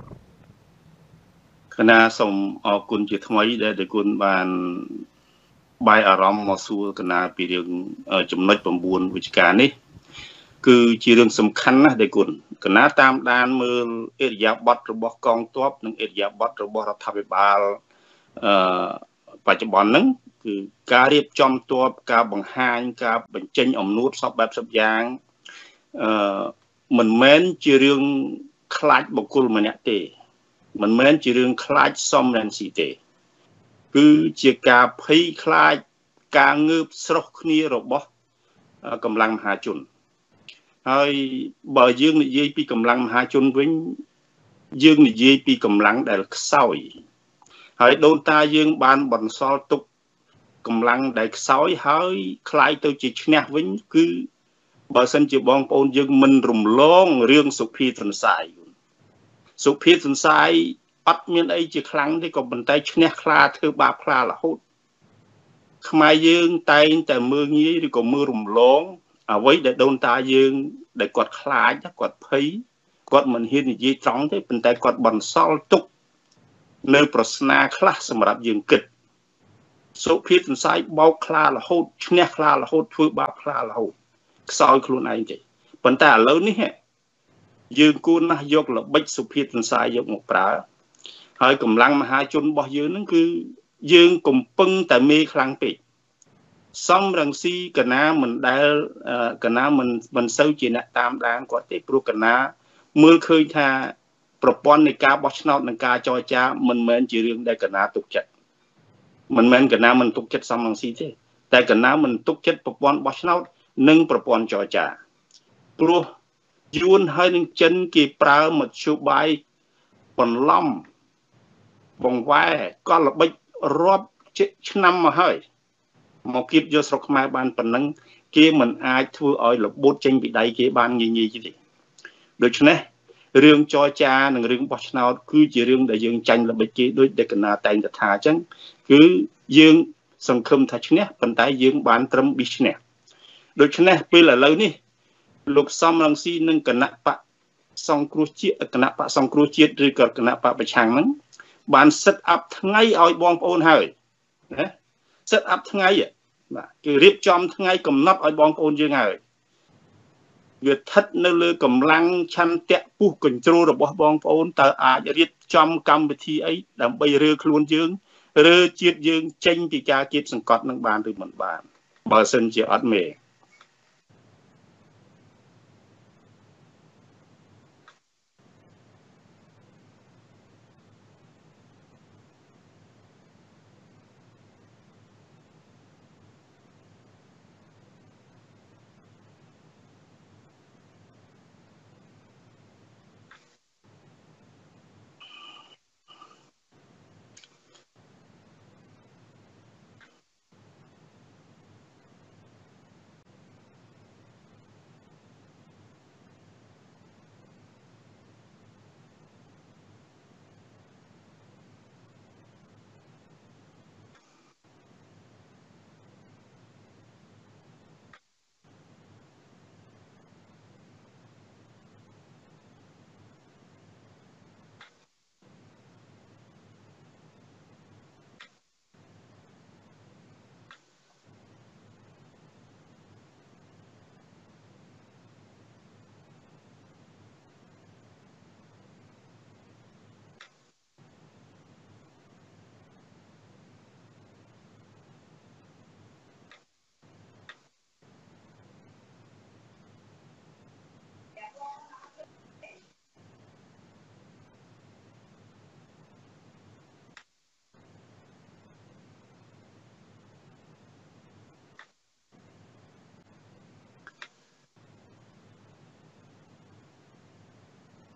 គណៈសូមអរគុណជាថ្មីដែលតើគុណបានបាយអារម្មណ៍មកសួរគណៈពីរឿងចំណុចប្រាំបួនវិច្ឆិកានេះគឺជារឿងសំខាន់ណាស់ដែលគុណគណៈតាមដានមើលអិរិយាបថរបស់កងទ័ពនិងអិរិយាបថរបស់រដ្ឋាភិបាលអឺបច្ចុប្បន្នហ្នឹងគឺការរៀបចំទ័ពការបង្ហាញការបញ្ចេញអំនួតសពបែបសពយ៉ាងអឺមិនមែនជារឿងខ្លាចបុគ្គលម្នាក់ទេមិនមែនជារឿងខ្លាចសំរងស៊ីទេគឺជាការភ័យខ្លាចការងើបស្រុះគ្នារបស់កម្លាំងមហាជនហើយបើយើងនិយាយពីកម្លាំងមហាជនវិញយើងនិយាយពីកម្លាំងដែលខ្សោយហើយដូនតាយើងបានបន្សល់ទុកកម្លាំងដែលខ្សោយហើយคล้ายទៅជាឈ្នះវិញគឺបើសិនជាបងប្អូនយើងមិនរំលងរឿងសុភាទន្សាយសុភាទន្សាយអត់មានអីជាខ្លាំងទេក៏ប៉ុន្តែឈ្នះខ្លាធ្វើបាបខ្លារហូតខ្មែរយើងតែងតែមើងងាយឬក៏មើលរំលងអ្វីដែលដូនតាយើងដែលគាត់ខ្លាចគាត់ភ័យគាត់មិនហ៊ាននិយាយត្រង់ទេប៉ុន្តែគាត់បន្សល់ទុកនៅប្រស្នាខ្លះសម្រាប់យើងគិតសុភាទន្សាយបោកខ្លារហូតឈ្នះខ្លារហូតធ្វើបាបខ្លារហូតខ្សោយខ្លួនឯងទេប៉ុន្តែឥឡូវនេះយើងគួរណាស់យកល្បិចសុភាទន្សាយយកមកប្រើហើយកម្លាំងមហាជនរបស់យើងហ្នឹងគឺយើងកំពុងតែមេខ្លាំងពេកសំរងស៊ីកណាមិនដែលកណាមិនមិនសូវជាអ្នកតាមដានគាត់ទេព្រោះកណាមើលឃើញថាប្រព័ន្ធនៃការបោះឆ្នោតនិងការចរចាមិនមែនជារឿងដែលកណាទុកចិត្តមិនមែនកណាមិនទុកចិត្តសំរងស៊ីទេតែកណាមិនទុកចិត្តប្រព័ន្ធបោះឆ្នោតនិងប្រព័ន្ធចរចាព្រោះយួនហើយនឹងចិនគេប្រើមធ្យោបាយបន្លំបង្វែរកលល្បិចរាប់ឆ្នាំមកហើយមកគៀបយកស្រុកខ្មែរបានប៉ុណ្ណឹងគេមិនអាចធ្វើឲ្យរបូតចេញពីដៃគេបានងាយងាយទេដូច្នេះរឿងចរចានិងរឿងបោះឆ្នោតគឺជារឿងដែលយើងចាញ់ល្បិចគេដូចដែលកណាតែងតែថាអញ្ចឹងគឺយើងសង្ឃឹមថាឈ្នះប៉ុន្តែយើងបានត្រឹមប៊ីឈ្នះដូច្នេះពេលឥឡូវនេះលោកសំរងស៊ីនិងគណៈបកសង្គ្រោះជាតិគណៈបកសង្គ្រោះជាតិឬក៏គណៈបកប្រឆាំងហ្នឹងបានសិតអាប់ថ្ងៃឲ្យបងប្អូនហើយណាសិតអាប់ថ្ងៃបាទគឺរៀបចំថ្ងៃកំណត់ឲ្យបងប្អូនយើងហើយវាស្ថិតនៅលើកម្លាំងឆន្ទៈពុះកញ្ជ្រោលរបស់បងប្អូនតើអាចរៀបចំកម្មវិធីអីដើម្បីរើខ្លួនយើងរើជាតិយើងចេញពីការគៀបសង្កត់នឹងបានឬមិនបានបើសិនជាអត់មេ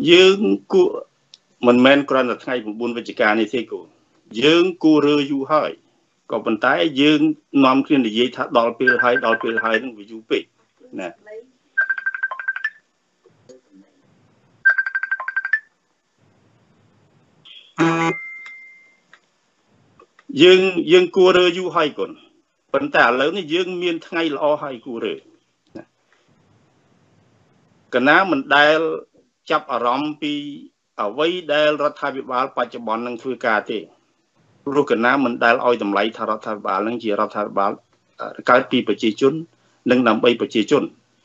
យើងគួរមិនមែនគ្រាន់តែថ្ងៃ9វិច្ឆិកានេះទេគូយើងគួររើយូរហើយក៏ប៉ុន្តែយើងនាំគ្នានិយាយថាដល់ពេលហើយដល់ពេលហើយនឹងវាយូរពេកណាយើងយើងគួររើយូរហើយគុណប៉ុន្តែឥឡូវនេះយើងមានថ្ងៃល្អហើយគួររើកណាមិនដែលចាប់អារម្មណ៍ពីអ្វីដែលរដ្ឋាភិបាលបច្ចុប្បន្ននឹងធ្វើការទេព្រោះកណាមិនដែលឲ្យតម្លៃថារដ្ឋាភិបាលនឹងជារដ្ឋាភិបាលកើតពីប្រជាជននិងដើម្បីប្រជាជន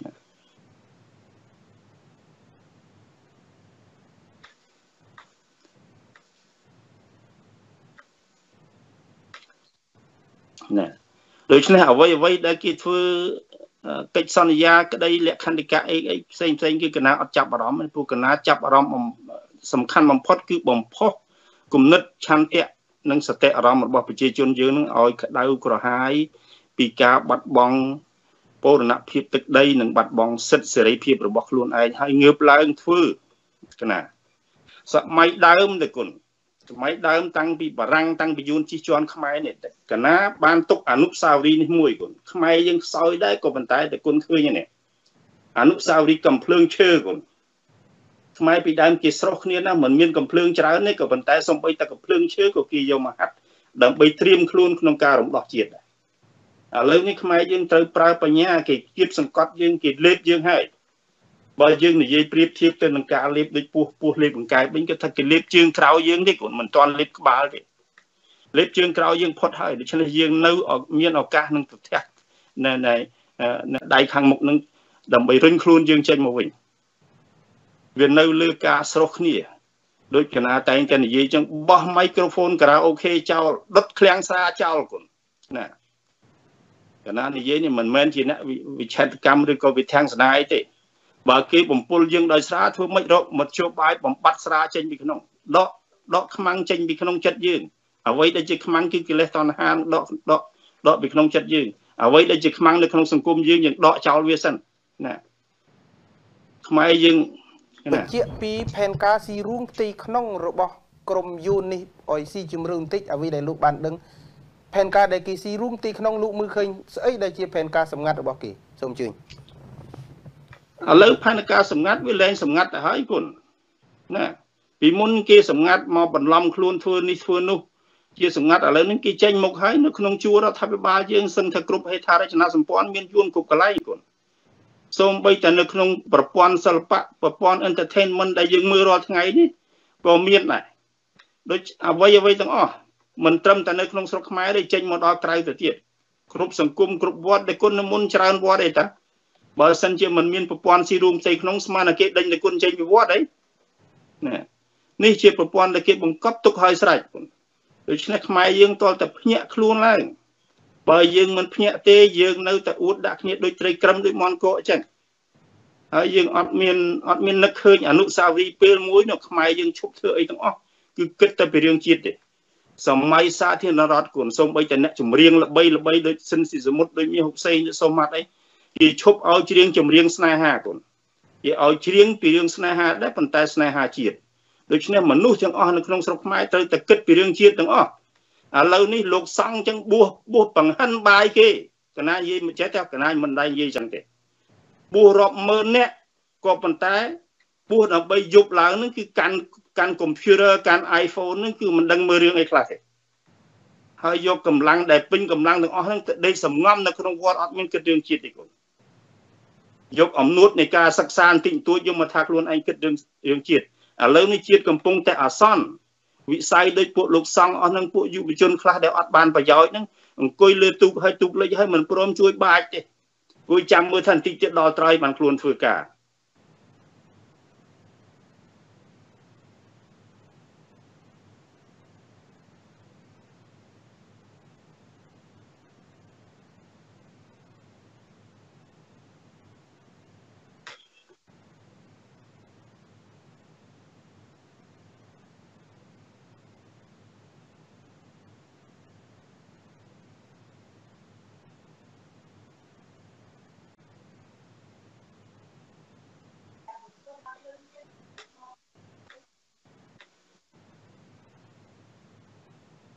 ណាដូច្នេះអ្វីអ្វីដែលគេធ្វើកិច្ចសន្យាក្តីលក្ខន្តិកៈអីអីផ្សេងផ្សេងគឺកណាអត់ចាប់អារម្មណ៍ព្រោះកណាចាប់អារម្មណ៍សំខាន់បំផុតគឺបំផុសគំនិតឆន្ទៈនិងសតិអារម្មណ៍របស់ប្រជាជនយើងនឹងឲ្យក្តៅក្រហាយពីការបាត់បង់បូរណភាពទឹកដីនិងបាត់បង់សិទ្ធិសេរីភាពរបស់ខ្លួនឯងហើយងើបឡើងធ្វើកណាសម័យដើមទេគុណសម័យដើមតាំងពីបារាំងតាំងពីយួនជិះជាន់ខ្មែរនេះកណាបានទុកអនុស្សាវរីយ៍នេះមួយគុណខ្មែរយើងខ្សោយដែរក៏ប៉ុន្តែតែគុណឃើញនេះអនុស្សាវរីយ៍កំភ្លើងឈើគុណខ្មែរពីដើមគេស្រោះគ្នាណាមិនមានកំភ្លើងច្រើនទេក៏ប៉ុន្តែសំបីតែកំភ្លើងឈើក៏គេយកមកហាត់ដើម្បីត្រៀមខ្លួនក្នុងការរំដោះជាតិដែរឥឡូវនេះខ្មែរយើងត្រូវប្រើបញ្ញាគេគៀបសង្កត់យើងគេលេបយើងហើយបើយើងនិយាយប្រៀបធៀបទៅនឹងការលេបដូចពោះពោះលេបបង្កាយវិញគេថាគេលេបជើងក្រោយយើងទេគាត់មិនទាន់លេបក្បាលទេលេបជើងក្រោយយើងផុតហើយដូច្នេះយើងនៅមានឱកាសនឹងប្រទះនៅនៅដៃខាងមុខនឹងដើម្បីរុញខ្លួនយើងចេញមកវិញវានៅលើការស្រោះគ្នាដូចកណាតែងតែនិយាយចឹងបោះមីក្រូហ្វូនការ៉ាអូខេចោលដុតឃ្លាំងស្រាចោលគុណណាកណានិយាយនេះមិនមែនជាអ្នកវិឆេទកម្មឬក៏វិធានស្នាយទេបើគេបំពុលយើងដោយស្រាធ្វើមិនរកមធ្យោបាយបំបត្តិស្រាចេញពីក្នុងដកដកខ្មាំងចេញពីក្នុងចិត្តយើងអ្វីដែលជាខ្មាំងគឺកិលេសតណ្ហាដកដកដកពីក្នុងចិត្តយើងអ្វីដែលជាខ្មាំងនៅក្នុងសង្គមយើងយើងដកចោលវាសិនណាខ្មែរយើងបញ្ជាក់ពីផែនការស៊ីរួមផ្ទៃក្នុងរបស់ក្រមយូននេះឲ្យស៊ីជំរឿនបន្តិចអ្វីដែលលោកបានដឹងផែនការដែលគេស៊ីរួមផ្ទៃក្នុងលោកមើលឃើញស្អីដែលជាផែនការសម្ងាត់របស់គេសូមអញ្ជើញឥឡូវផែនការសម្ងាត់វាលែងសម្ងាត់ទៅហើយគុណណាពីមុនគេសម្ងាត់មកបន្លំខ្លួនធ្វើនេះធ្វើនោះជាសម្ងាត់ឥឡូវនេះគេចេញមកហើយនៅក្នុងជួររដ្ឋាភិបាលយើងសឹងថាគ្រប់ហេដ្ឋារចនាសម្ព័ន្ធមានយួនគ្រប់កន្លែងគុណសូម្បីតែនៅក្នុងប្រព័ន្ធសិល្បៈប្រព័ន្ធ entertainment ដែលយើងមើលរាល់ថ្ងៃនេះក៏មានដែរដូចអ្វីអ្វីទាំងអស់មិនត្រឹមតែនៅក្នុងស្រុកខ្មែរទេចេញមកដល់ក្រៅទៅទៀតគ្រប់សង្គមគ្រប់វត្តដែលគុណមុនច្រើនវត្តអីតាបើសិនជាមិនមានប្រព័ន្ធស៊ីរួមផ្ទៃក្នុងស្មានតែគេដេញតែគុណចេញពីវត្តអីណានេះជាប្រព័ន្ធដែលគេបង្កប់ទុកឲ្យស្រេចដូច្នេះខ្មែរយើងតើតែភ្ញាក់ខ្លួនឡើងបើយើងមិនភ្ញាក់ទេយើងនៅតែអួតដាក់គ្នាដូចត្រីក្រឹមដូចមន់កកអញ្ចឹងហើយយើងអត់មានអត់មាននឹកឃើញអនុស្សាវរីយ៍ពេលមួយនៅខ្មែរយើងឈប់ធ្វើអីទាំងអស់គឺគិតតែពីរឿងជាតិទេសម័យសាធារណរដ្ឋគុណសូម្បីតែអ្នកចម្រៀងល្បីល្បីដូចស៊ិនស៊ីសមុទ្រដូចមាសហ៊ុបសែងសូម៉ាត់អីគេឈប់ឲ្យច្រៀងចម្រៀងស្នេហាគុណគេឲ្យច្រៀងពីរឿងស្នេហាដែរប៉ុន្តែស្នេហាជាតិដូច្នេះមនុស្សទាំងអស់នៅក្នុងស្រុកខ្មែរត្រូវតែគិតពីរឿងជាតិទាំងអស់ឥឡូវនេះលោកសង្ឃចឹងបួសបួសបង្ហិនបាយគេកណានិយាយមិនចេះតែកណាមិនដែរនិយាយចឹងទេបួសរាប់ម៉ឺននាក់ក៏ប៉ុន្តែបួសដើម្បីយប់ឡើងនឹងគឺកាន់កាន់កុំព្យូទ័រកាន់ iPhone នឹងគឺមិនដឹងមើលរឿងអីខ្លះទេហើយយកកម្លាំងដែលពេញកម្លាំងទាំងអស់ហ្នឹងទៅដេកសំងំនៅក្នុងវត្តអត់មានគិតរឿងជាតិទេគុណយកអំនួតនៃការសិក្សាបន្តិចបន្តួចយកមកថាខ្លួនឯងគិតរឿងរឿងជាតិឥឡូវនេះជាតិកំពុងតែអាសន្នវិស័យដូចពួកលោកសង្ឃអស់នឹងពួកយុវជនខ្លះដែលអត់បានប្រយោជន៍ហ្នឹងអង្គុយលើទូកហើយទូកលិចហើយមិនព្រមជួយបាច់ទេគួយចាំមើលថាបន្តិចទៀតដល់ត្រៃបានខ្លួនធ្វើការ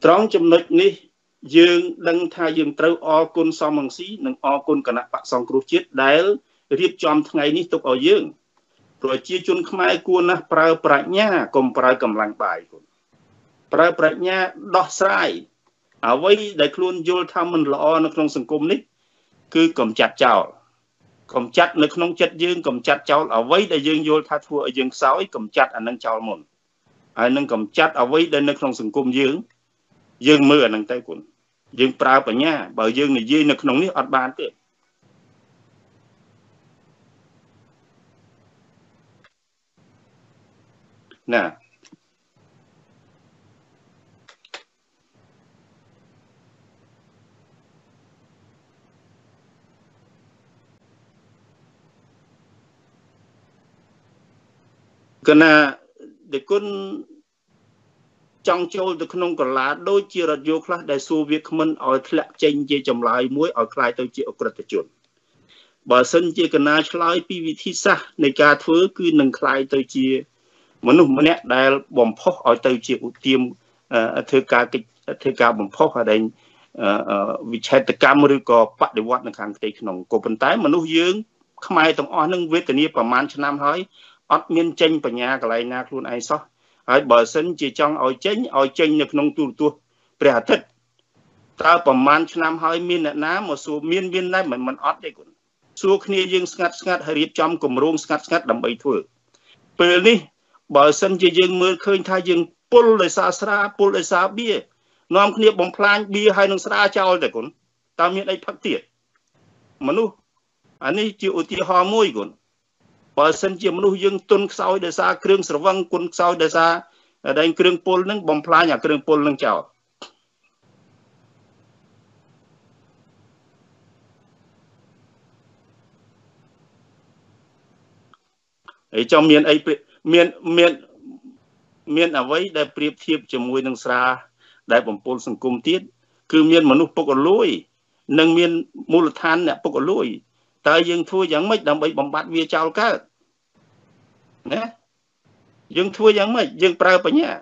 ត្រង់ចំណុចនេះយើងដឹងថាយើងត្រូវអរគុណសមងស៊ីនិងអរគុណគណៈបក្សសង្គ្រោះជាតិដែលរៀបចំថ្ងៃនេះទុកឲ្យយើងប្រជាជនខ្មែរគួរណាស់ប្រើប្រាជ្ញាកុំប្រើកម្លាំងបាយគុណប្រើប្រាជ្ញាដោះស្រាយអ្វីដែលខ្លួនយល់ថាមិនល្អនៅក្នុងសង្គមនេះគឺកំចាត់ចោលកំចាត់នៅក្នុងចិត្តយើងកំចាត់ចោលអ្វីដែលយើងយល់ថាធ្វើឲ្យយើងខ្សោយកំចាត់អានឹងចោលមុនហើយនឹងកំចាត់អ្វីដែលនៅក្នុងសង្គមយើងយើងមើលអានឹងទៅគុណយើងប្រើបញ្ញាបើយើងនិយាយនៅក្នុងនេះអត់បានទេណាកណាដែលគុណចង់ចូលទៅក្នុងកលាដូចជារថយន្តខ្លះដែលសួរវាគ្មិនឲ្យធ្លាក់ចេញជាចម្លើយមួយឲ្យคล้ายទៅជាអក្រិតជនបើសិនជាកណាឆ្លើយពីវិធីសាស្ត្រនៃការធ្វើគឺនឹងคล้ายទៅជាមនុស្សម្នាក់ដែលបំផុសឲ្យទៅជាឧទាមធ្វើការធ្វើការបំផុសឲ្យដែលវិឆេទកម្មឬក៏បដិវត្តនៅខាងផ្ទៃក្នុងក៏ប៉ុន្តែមនុស្សយើងខ្មែរទាំងអស់នឹងវេទនាប្រមាណឆ្នាំហើយអត់មានចេញបញ្ញាកន្លែងណាខ្លួនឯងសោះហើយបើសិនជាចង់ឲ្យចេញឲ្យចេញនៅក្នុងទូរទស្សន៍ព្រះអាទិត្យតើប្រមាណឆ្នាំហើយមានអ្នកណាមកសួរមានមានដែរមិនមិនអត់ទេគុណសួរគ្នាយើងស្ងាត់ស្ងាត់ហើយរៀបចំគម្រោងស្ងាត់ស្ងាត់ដើម្បីធ្វើពេលនេះបើសិនជាយើងមើលឃើញថាយើងពុលដោយសារស្រាពុលដោយសារបៀនាំគ្នាបំផ្លាញបៀហើយនឹងស្រាចោលតែគុណតើមានអីផឹកទៀតមនុស្សអានេះជាឧទាហរណ៍មួយគុណបើសិនជាមនុស្សយើងទុនខ្សោយដោយសារគ្រឿងស្រវឹងគុណខ្សោយដោយសារដែងគ្រឿងពុលនឹងបំផ្លាញអាគ្រឿងពុលនឹងចោលហើយចំមានអីមានមានមានអ្វីដែលប្រៀបធៀបជាមួយនឹងស្រាដែលបំពុលសង្គមទៀតគឺមានមនុស្សពុករលួយនិងមានមូលដ្ឋានអ្នកពុករលួយតើយើងធ្វើយ៉ាងម៉េចដើម្បីបំបត្តិវាចោលកើតណាយើងធ្វើយ៉ាងម៉េចយើងប្រើបញ្ញា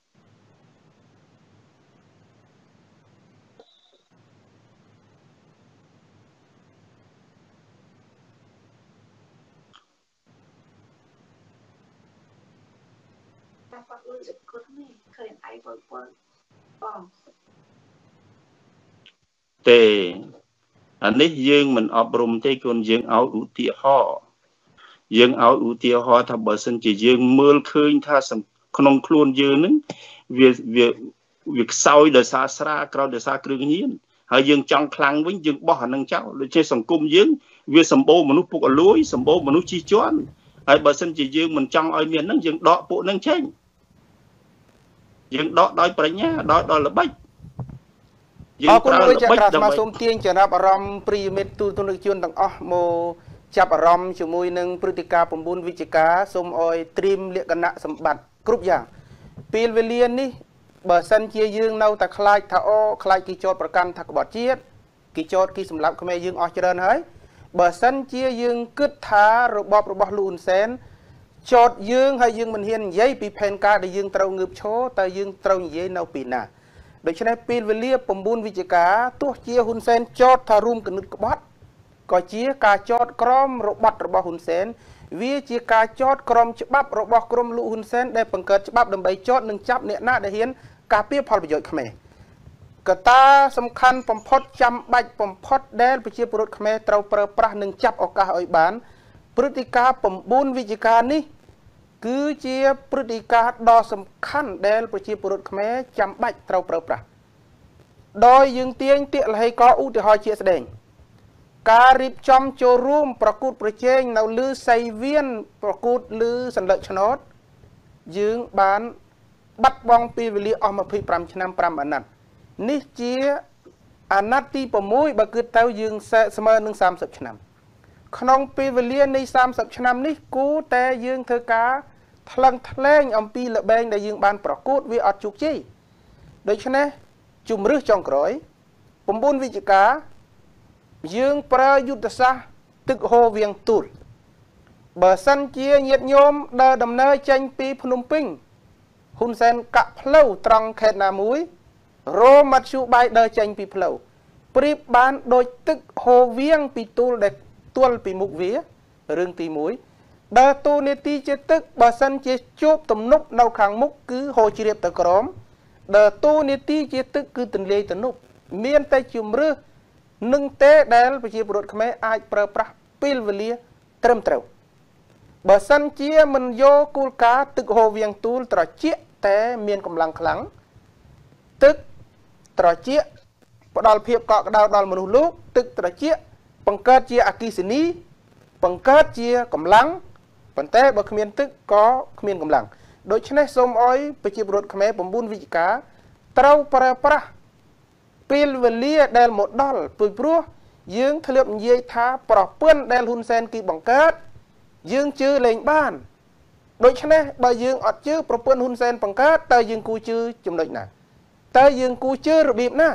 ទេអានេះយើងមិនអប់រំទេគុណយើងឲ្យឧទាហរណ៍យើងឲ្យឧទាហរណ៍ថាបើសិនជាយើងមើលឃើញថាក្នុងខ្លួនយើងនឹងវាវាវាខ្សោយដោយសារស្រាក្រោយដោយសារគ្រឿងញៀនហើយយើងចង់ខ្លាំងវិញយើងបោះអានឹងចោលដូចជាសង្គមយើងវាសម្បូរមនុស្សពុករលួយសម្បូរមនុស្សជិះជាន់ហើយបើសិនជាយើងមិនចង់ឲ្យមានហ្នឹងយើងដកពួកហ្នឹងចេញយើងដកដោយប្រាជ្ញាដោយដោយល្បិចយើងប្រើល្បិចដើម្បីសូមទាញចំណាប់អារម្មណ៍ប្រិយមិត្តទូទស្សនិកជនទាំងអស់មកចាប់អារម្មណ៍ជាមួយនឹងព្រឹត្តិការណ៍៩វិច្ឆិកាសូមអោយត្រៀមលក្ខណៈសម្បត្តិគ្រប់យ៉ាងពេលវេលានេះបើសិនជាយើងនៅតែខ្លាចថាអូខ្លាចគេចោទប្រកាន់ថាក្បត់ជាតិគេចោទគេសម្លាប់ខ្មែរយើងអស់ច្រើនហើយបើសិនជាយើងគិតថារបបរបស់លោកហ៊ុនសែនចោទយើងហើយយើងមិនហ៊ាននិយាយពីផែនការដែលយើងត្រូវងើបឈរតើយើងត្រូវនិយាយនៅពីណាដូច្នេះពេលវេលា៩វិច្ឆិកាទោះជាហ៊ុនសែនចោទថារួមគំនិតក្បត់ក៏ជាការចោទក្រមរបត់របស់ហ៊ុនសែនវាជាការចោទក្រមច្បាប់របស់ក្រមលោកហ៊ុនសែនដែលបង្កើតច្បាប់ដើម្បីចោទនិងចាប់អ្នកណាដែលហ៊ានការពារផលប្រយោជន៍ខ្មែរកត្តាសំខាន់បំផុតចាំបាច់បំផុតដែលប្រជាពលរដ្ឋខ្មែរត្រូវប្រើប្រាស់និងចាប់ឱកាសឲ្យបានព្រឹត្តិការណ៍៩វិច្ឆិកានេះគឺជាព្រឹត្តិការណ៍ដ៏សំខាន់ដែលប្រជាពលរដ្ឋខ្មែរចាំបាច់ត្រូវប្រើប្រាស់ដោយយើងទាញទាក់លហេកឧទាហរណ៍ជាក់ស្ដែងការរៀបចំចូលរួមប្រកួតប្រជែងនៅលើសីវៀនប្រកួតលើសន្លឹកឆ្នោតយើងបានបាត់បង់ពេលវេលាអស់២៥ឆ្នាំ៥អាណត្តិនេះជាអាណត្តិទី៦បើគិតទៅយើងស្មើនឹងសាមសិបឆ្នាំក្នុងពេលវេលានៃសាមសិបឆ្នាំនេះគូតែយើងធ្វើការថ្លឹងថ្លែងអំពីល្បែងដែលយើងបានប្រកួតវាអត់ជោគជ័យដូច្នេះជំរឿសចុងក្រោយ៩វិច្ឆិកាយើងប្រើយុទ្ធសាស្ត្រទឹកហូរវាងទូលបើសិនជាញាតិញោមដើរដំណើរចេញពីភ្នំពេញហ៊ុនសែនកាក់ផ្លូវត្រង់ខេត្តណាមួយរោមាត់ជូបាយដើរចេញពីផ្លូវព្រៀបបានដូចទឹកហូរវៀងពីទូលដែលទួលពីមុខវារឿងទីមួយដើរទូនេតិជាទឹកបើសិនជាជួបទំនប់នៅខាងមុខគឺហូរជ្រាបទៅក្រោមដើរទូនេតិជាទឹកគឺទន្លេទំនប់មានតែជំរឿនឹងទេដែលប្រជាពលរដ្ឋខ្មែរអាចប្រើប្រាស់ពេលវេលាត្រឹមត្រូវបើសិនជាមិនយកគោលការណ៍ទឹកហូរវៀងទូលត្រជាក់តែមានកម្លាំងខ្លាំងទឹកត្រជាក់ផ្ដល់ភាពកក់ក្ដៅដល់មនុស្សលោកទឹកត្រជាក់បង្កើតជាអគ្គិសនីបង្កើតជាកម្លាំងប៉ុន្តែបើគ្មានទឹកក៏គ្មានកម្លាំងដូច្នេះសូមអោយប្រជាពលរដ្ឋខ្មែរ៩វិជ្ជការត្រូវប្រើប្រាស់ពេលវេលាដែលមកដល់ពីព្រោះយើងធ្លាប់និយាយថាប្រពន្ធដែលហ៊ុនសែនគេបង្កើតយើងជឿលែងបានដូច្នេះបើយើងអត់ជឿប្រពន្ធហ៊ុនសែនបង្កើតតើយើងគូជឿចំណុចណាតើយើងគូជឿរបៀបណា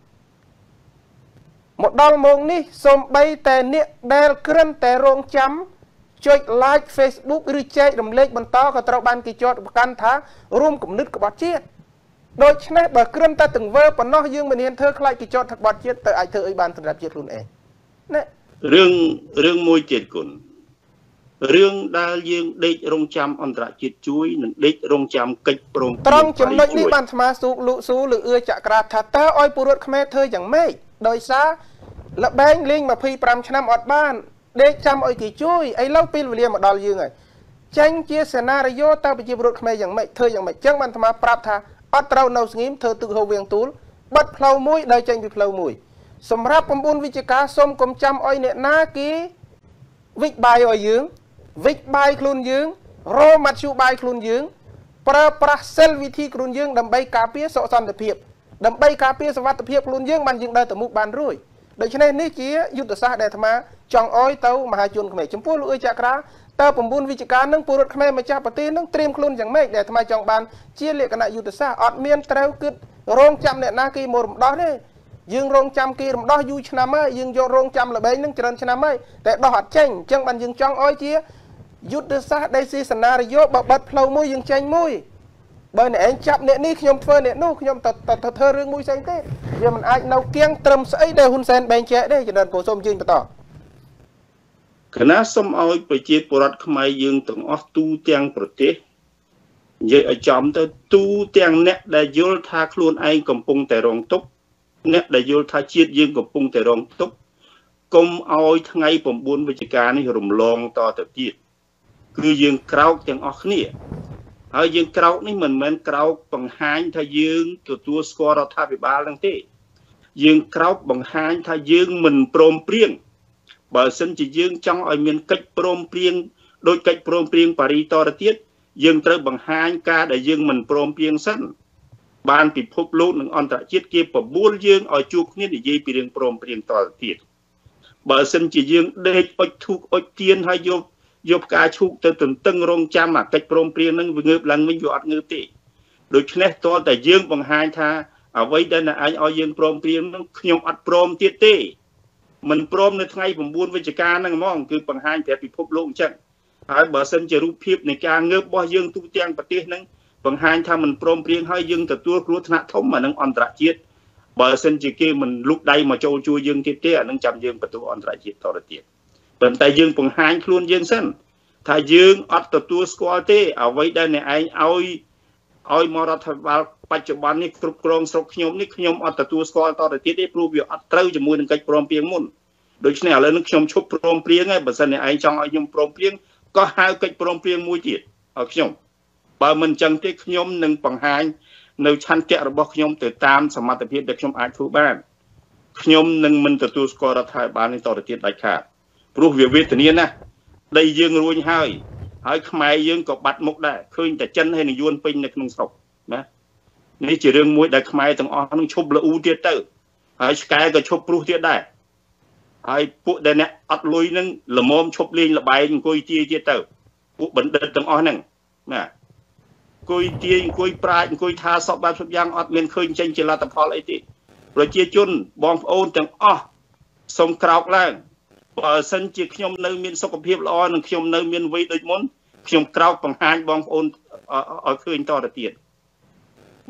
មកដល់ម៉ោងនេះសូម្បីតែអ្នកដែលគ្រាន់តែរងចាំចុច like Facebook ឬចែករំលែកបន្តក៏ត្រូវបានគេចោទប្រកាន់ថារួមគំនិតក្បត់ជាតិដូច្នេះបើគ្រាន់តែទង្វើប៉ុណ្ណោះយើងមិនហ៊ានធ្វើខ្លាចគេចោទថាក្បត់ជាតិទៅអាចធ្វើអីបានសម្រាប់ជាតិខ្លួនឯងណារឿងរឿងមួយទៀតគុណរឿងដែលយើងដេករងចាំអន្តរជាតិជួយនិងដេករងចាំកិច្ចព្រមព្រៀងត្រង់ចំណុចនេះបានស្មាស៊ូកលូស៊ូឬអឿចក្រាថាតើឲ្យពលរដ្ឋខ្មែរធ្វើយ៉ាងម៉េចដោយសារលបែងលេងยี่สิบห้าឆ្នាំអត់បានដេកចាំឲ្យគេជួយឥឡូវពេលវេលាមកដល់យើងហើយចាញ់ជាសេណារីយ៉ូតើប្រជាពលរដ្ឋខ្មែរយ៉ាងម៉េចធ្វើយ៉ាងម៉េចចឹងបានអាត្មាប្រាប់ថាអត់ត្រូវនៅស្ងៀមធ្វើទឹកហូរវៀងទូលបិទផ្លូវមួយដើរចេញពីផ្លូវមួយសម្រាប់៩វិជ្ជការសូមកុំចាំឲ្យអ្នកណាគេវិចបាយឲ្យយើងវិចបាយខ្លួនយើងរោមាត់ជូបាយខ្លួនយើងប្រើប្រាស់សិលវិធីខ្លួនយើងដើម្បីការពារសុខសន្តិភាពដើម្បីការពារសុវត្ថិភាពខ្លួនយើងបានយើងដើរទៅមុខបានរួចដូច្នេះនេះជាយុទ្ធសាស្ត្រដែលអាត្មាចង់អោយទៅមហាជនខ្មែរចំពោះលោកអ៊ឺចក្រាតើ៩វិជ្ជការនឹងពលរដ្ឋខ្មែរម្ចាស់ប្រទេសនឹងត្រៀមខ្លួនយ៉ាងម៉េចដែលអាត្មាចង់បានជាលក្ខណៈយុទ្ធសាស្ត្រអត់មានត្រូវគិតរងចាំអ្នកណាគេមករំដោះទេយើងរងចាំគេរំដោះយូរឆ្នាំហើយយើងយករងចាំល្បែងនឹងច្រើនឆ្នាំហើយតែដោះអត់ចេញអញ្ចឹងបានយើងចង់អោយជាយុទ្ធសាស្ត្រដែលសេណារីយ៉ូបើបិទផ្លូវមួយយើងចេញមួយបើអ្នកឯងចាប់អ្នកនេះខ្ញុំធ្វើអ្នកនោះខ្ញុំទៅទៅធ្វើរឿងមួយផ្សេងទេវាមិនអាចនៅគៀងត្រឹមស្អីដែលហ៊ុនសែនបែងចែកទេចំណិតពូសូមជើញបន្តគណៈសូមឲ្យប្រជាពលរដ្ឋខ្មែរយើងទាំងអស់ទូទាំងប្រទេសនិយាយឲ្យចំទៅទូទាំងអ្នកដែលយល់ថាខ្លួនឯងកំពុងតែរងទុក្ខអ្នកដែលយល់ថាជាតិយើងកំពុងតែរងទុក្ខកុំឲ្យថ្ងៃ៩វិជ្ជការនេះរំលងតទៅទៀតគឺយើងក្រោកទាំងអស់គ្នាហើយយើងក្រោកនេះមិនមែនក្រោកបង្ហាញថាយើងទទួលស្គាល់រដ្ឋាភិបាលនឹងទេយើងក្រោកបង្ហាញថាយើងមិនព្រមព្រៀងបើសិនជាយើងចង់ឲ្យមានកិច្ចព្រមព្រៀងដោយកិច្ចព្រមព្រៀងប៉ារីសតទៅទៀតយើងត្រូវបង្ហាញការដែលយើងមិនព្រមព្រៀងសិនបានពិភពលោកនិងអន្តរជាតិគេបបួលយើងឲ្យជួបគ្នានិយាយពីរឿងព្រមព្រៀងតទៅទៀតបើសិនជាយើងដេកអុចធូកអុចទៀនហើយយកយកផ្កាឈូកទៅទន្ទឹងរង់ចាំអាកិច្ចព្រមព្រៀងនឹងវាងើបឡើងវិញវាអត់ងើបទេដូច្នេះតើតែយើងបង្ហាញថាអ្វីដែលអ្នកឯងឲ្យយើងព្រមព្រៀងនឹងខ្ញុំអត់ព្រមទៀតទេមិនព្រមនៅថ្ងៃ៩វិជ្ជការហ្នឹងហ្មងគឺបង្ហាញប្រាប់ពិភពលោកអញ្ចឹងហើយបើសិនជារូបភាពនៃការងើបរបស់យើងទូទាំងប្រទេសហ្នឹងបង្ហាញថាមិនព្រមព្រៀងហើយយើងទទួលគ្រោះថ្នាក់ធំអានឹងអន្តរជាតិបើសិនជាគេមិនលុកដៃមកចូលជួយយើងទៀតទេអានឹងចាំយើងបន្ទោសអន្តរជាតិតទៅទៀតប៉ុន្តែយើងបង្ហាញខ្លួនយើងសិនថាយើងអត់ទទួលស្គាល់ទេអ្វីដែលអ្នកឯងឲ្យឲ្យមករដ្ឋាភិបាលបច្ចុប្បន្ននេះគ្រប់គ្រងស្រុកខ្ញុំនេះខ្ញុំអត់ទទួលស្គាល់តទៅទៀតទេព្រោះវាអត់ត្រូវជាមួយនឹងកិច្ចព្រមព្រៀងមុនដូច្នេះឥឡូវនេះខ្ញុំឈប់ព្រមព្រៀងហើយបើសិនអ្នកឯងចង់ឲ្យខ្ញុំព្រមព្រៀងក៏ហៅកិច្ចព្រមព្រៀងមួយទៀតឲ្យខ្ញុំបើមិនអញ្ចឹងទេខ្ញុំនឹងបង្ហាញនៅឆន្ទៈរបស់ខ្ញុំទៅតាមសមត្ថភាពដែលខ្ញុំអាចធ្វើបានខ្ញុំនឹងមិនទទួលស្គាល់រដ្ឋាភិបាលនេះតទៅទៀតដាច់ខាតព្រោះវាវេទនាណាស់ដីយើងរួញហើយហើយខ្មែរយើងក៏បាត់មុខដែរឃើញតែចិនហើយនឹងយួនពេញនៅក្នុងស្រុកណានេះជារឿងមួយដែលខ្មែរទាំងអស់នឹងឈប់ល្អូទៀតទៅហើយឆ្កែក៏ឈប់ព្រោះទៀតដែរហើយពួកដែលអ្នកអត់លុយនឹងល្មមឈប់លេងលបែងអង្គុយទាទៀតទៅពួកបណ្ឌិតទាំងអស់ហ្នឹងណាអង្គុយទាអង្គុយប្រាជ្ញអង្គុយថាសពបែបសពយ៉ាងអត់មានឃើញចេញជាលទ្ធផលអីទេប្រជាជនបងប្អូនទាំងអស់សូមក្រោកឡើងបើសិនជាខ្ញុំនៅមានសុខភាពល្អនិងខ្ញុំនៅមានវ័យដូចមុនខ្ញុំក្រោកបង្ហាញបងប្អូនឲ្យឃើញតទៅទៀត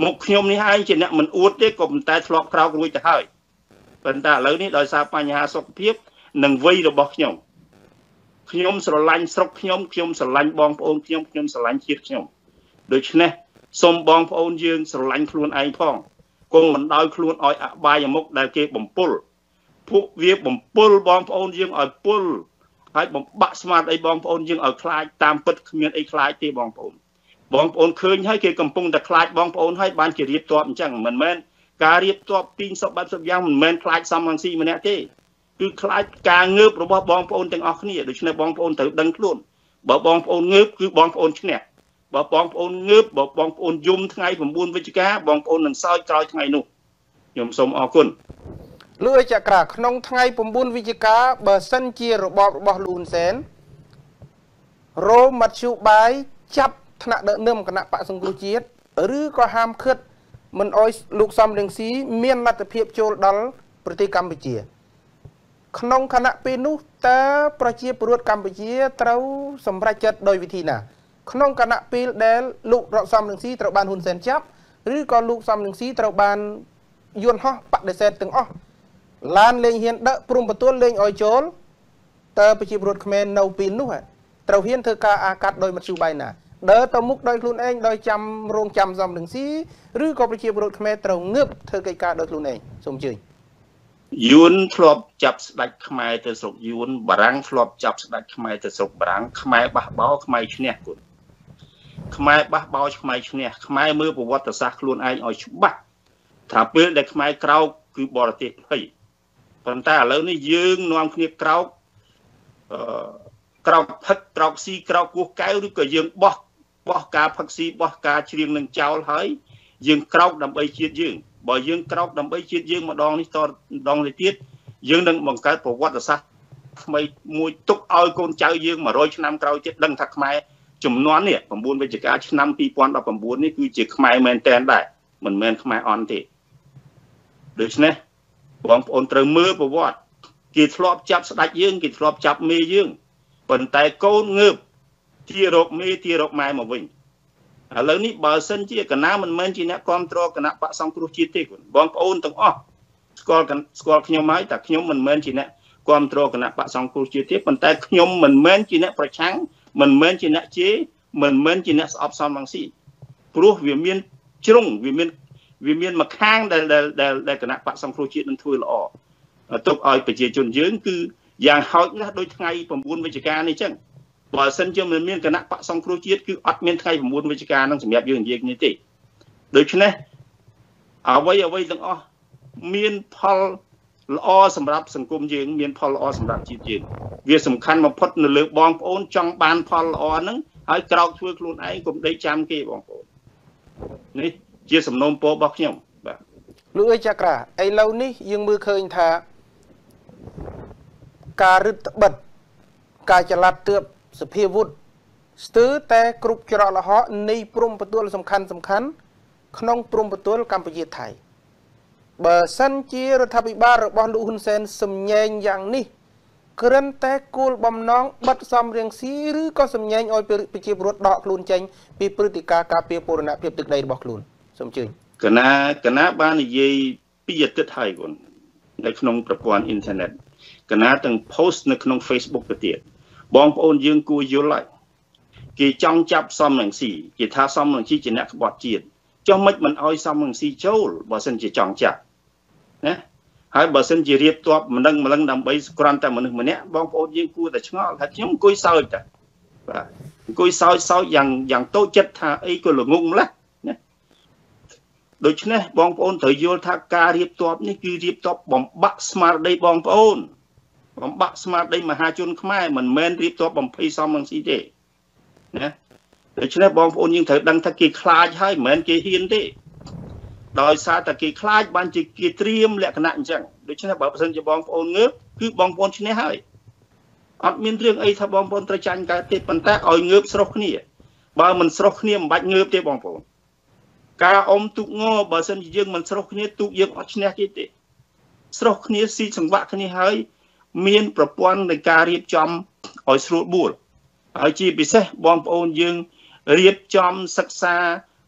មុខខ្ញុំនេះឯងជាអ្នកមិនអួតទេក៏ប៉ុន្តែធ្លាប់ក្រោករួចទៅហើយប៉ុន្តែឥឡូវនេះដោយសារបញ្ហាសុខភាពនិងវ័យរបស់ខ្ញុំខ្ញុំស្រឡាញ់ស្រុកខ្ញុំខ្ញុំស្រឡាញ់បងប្អូនខ្ញុំខ្ញុំស្រឡាញ់ជាតិខ្ញុំដូច្នេះសូមបងប្អូនយើងស្រឡាញ់ខ្លួនឯងផងគង់មិនដោយខ្លួនឲ្យអបាយមុខដែលគេបំពុលពួកវាបំពុលបងប្អូនយើងឲ្យពុលហើយបំបាក់ស្មារតីបងប្អូនយើងឲ្យខ្លាចតាមពិតគ្មានអីខ្លាចទេបងប្អូនបងប្អូនឃើញហើយគេកំពុងតែខ្លាចបងប្អូនហើយបានជារៀបតបអញ្ចឹងមិនមែនការរៀបតបទីងសពបែបសពយ៉ាងមិនមែនខ្លាចសំរងស៊ីម្នាក់ទេគឺខ្លាចការងើបរបស់បងប្អូនទាំងអស់គ្នាដូច្នេះបងប្អូនត្រូវដឹងខ្លួនបើបងប្អូនងើបគឺបងប្អូនឈ្នះបើបងប្អូនងើបបើបងប្អូនយំថ្ងៃ9វិច្ឆិកាបងប្អូននឹងសោយក្រោយថ្ងៃនោះខ្ញុំសូមអរគុណលោកអេចក្រាក្នុងថ្ងៃ9វិច្ឆិកាបើសិនជារបបរបស់លូនសែនរោមធ្យោបាយចាប់ថ្នាក់ដឹកនាំគណៈបកសង្គ្រោះជាតិឬក៏ហាមឃាត់មិនអោយលោកសំរងស៊ីមានលទ្ធភាពចូលដល់ប្រទេសកម្ពុជាក្នុងគណៈពេលនោះតើប្រជាពលរដ្ឋកម្ពុជាត្រូវសម្រេចចិត្តដោយវិធីណាក្នុងគណៈពេលដែលលោករកសំរងស៊ីត្រូវបានហ៊ុនសែនចាប់ឬក៏លោកសំរងស៊ីត្រូវបានយួនហោះបដិសេធទាំងអស់ឡានលេងហ៊ានដឹកព្រំបន្ទួលលេងអោយចូលតើប្រជាពលរដ្ឋខ្មែរនៅពេលនោះត្រូវហ៊ានធ្វើការអាកាត់ដោយមធ្យោបាយណាដើរទៅមុខដោយខ្លួនឯងដោយចាំរងចាំសំរងស៊ីឬក៏ប្រជាពលរដ្ឋខ្មែរត្រូវងើបធ្វើកិច្ចការដោយខ្លួនឯងសូមជឿយួនធ្លាប់ចាប់ស្ដេចខ្មែរទៅស្រុកយួនបារាំងធ្លាប់ចាប់ស្ដេចខ្មែរទៅស្រុកបារាំងខ្មែរបះបោខ្មែរឈ្នះគុណខ្មែរបះបោខ្មែរឈ្នះខ្មែរមើលប្រវត្តិសាស្ត្រខ្លួនឯងឲ្យច្បាស់ថាពេលដែលខ្មែរក្រោកគឺបរទេសភ័យប៉ុន្តែឥឡូវនេះយើងនាំគ្នាក្រោកអឺក្រោកផឹកក្រោកស៊ីក្រោកគោះកែវឬក៏យើងបោះបោះការផឹកស៊ីបោះការច្រៀងនឹងចោលហើយយើងក្រោកដើម្បីជាតិយើងបើយើងក្រោកដើម្បីជាតិយើងម្ដងនេះតម្ដងនេះទៀតយើងនឹងបង្កើតប្រវត្តិសាស្ត្រថ្មីមួយទុកឲ្យកូនចៅយើង100ឆ្នាំក្រោយទៀតដឹងថាខ្មែរចំនួននេះ9វិច្ឆិកាឆ្នាំ2019នេះគឺជាខ្មែរមែនតែនដែរមិនមែនខ្មែរអន់ទេដូច្នេះបងប្អូនត្រូវមើលប្រវត្តិគេធ្លាប់ចាប់ស្ដេចយើងគេធ្លាប់ចាប់មេយើងប៉ុន្តែកូនងើបទារកមេទារកម៉ែមកវិញឥឡូវនេះបើសិនជាកណាមិនមែនជាអ្នកគ្រប់គ្រងគណៈបកសង្គ្រោះជាតិទេបងប្អូនទាំងអស់ស្គាល់ស្គាល់ខ្ញុំហើយតែខ្ញុំមិនមែនជាអ្នកគ្រប់គ្រងគណៈបកសង្គ្រោះជាតិទេប៉ុន្តែខ្ញុំមិនមែនជាអ្នកប្រឆាំងមិនមែនជាអ្នកជេរមិនមែនជាអ្នកស្អប់សំរងស៊ីព្រោះវាមានជ្រុងវាមានវាមានមួយខាងដែលដែលដែលគណៈបកសង្គ្រោះជាតិនឹងធ្វើល្អទុកឲ្យប្រជាជនយើងគឺយ៉ាងហោចណាស់ដូចថ្ងៃ9វិច្ឆិកានេះចឹងបើសិនជាមិនមានគណៈបកសង្គ្រោះជាតិគឺអត់មានថ្ងៃ9វិច្ឆិកានឹងសម្រាប់យើងនិយាយគ្នាទេដូច្នេះអ្វីអ្វីទាំងអស់មានផលល្អសម្រាប់សង្គមយើងមានផលល្អសម្រាប់ជាតិយើងវាសំខាន់បំផុតនៅលើបងប្អូនចង់បានផលល្អហ្នឹងហើយក្រោកធ្វើខ្លួនឯងកុំដេកចាំគេបងប្អូននេះជាសំណូមពររបស់ខ្ញុំបាទលោកអេចក្រាឥឡូវនេះយើងមើលឃើញថាការរឹតបន្តឹងការចល័តទើបសភាវុធស្ទើរតែគ្រប់ច្រកល្ហកនៃព្រំប្រទល់សំខាន់សំខាន់ក្នុងព្រំប្រទល់កម្ពុជាថៃបើសិនជារដ្ឋាភិបាលរបស់លោកហ៊ុនសែនសំញែងយ៉ាងនេះគ្រាន់តែគោលបំណងបិទសំរងស៊ីឬក៏សំញែងឲ្យប្រជាពលរដ្ឋដកខ្លួនចេញពីព្រឹត្តិការណ៍ការពារបូរណភាពទឹកដីរបស់ខ្លួនសូមជឿកណាកណាបាននិយាយពីអាទិត្យហើយគាត់នៅក្នុងប្រព័ន្ធអ៊ីនធឺណិតកណាទាំង post នៅក្នុង Facebook ទៅទៀតបងប្អូនយើងគួរយល់ហើយគេចង់ចាប់សំរងស៊ីគេថាសំរងស៊ីជាអ្នកក្បត់ជាតិចុះមិនមិនអោយសំរងស៊ីចូលបើសិនជាចង់ចាប់ណាហើយបើសិនជារៀបតបមិនដឹងម្លឹងដើម្បីគ្រាន់តែមនុស្សម្នាក់បងប្អូនយើងគួរតែឆ្ងល់ថាខ្ញុំអង្គុយសើចតាបាទអង្គុយសើចសើចយ៉ាងយ៉ាងតូចចិត្តថាអីក៏ល្ងងម្ល៉េះណាដូច្នេះបងប្អូនត្រូវយល់ថាការរៀបតបនេះគឺរៀបតបបំបាក់ស្មារតីបងប្អូនបំបាក់ស្មារតីមហាជនខ្មែរមិនមែនរៀបតបបំភ័យសំរងស៊ីទេណាដូច្នេះបងប្អូនយើងត្រូវដឹងថាគេខ្លាចហើយមិនមែនគេហ៊ានទេដោយសារតែគេខ្លាចបានជាគេត្រៀមលក្ខណៈអញ្ចឹងដូច្នេះបើមិនជាបងប្អូនងើបគឺបងប្អូនឈ្នះហើយអត់មានរឿងអីថាបងប្អូនត្រូវចាញ់កើតទេប៉ុន្តែឲ្យងើបស្រុះគ្នាបើមិនស្រុះគ្នាមិនបាច់ងើបទេបងប្អូនការអុំទូកងបើសិនជាយើងមិនស្រុះគ្នាទូកយើងអត់ឈ្នះទេទេស្រុះគ្នាស៊ីសង្វាក់គ្នាហើយមានប្រព័ន្ធនៃការរៀបចំឲ្យស្រួលបួលហើយជាពិសេសបងប្អូនយើងរៀបចំសិក្សា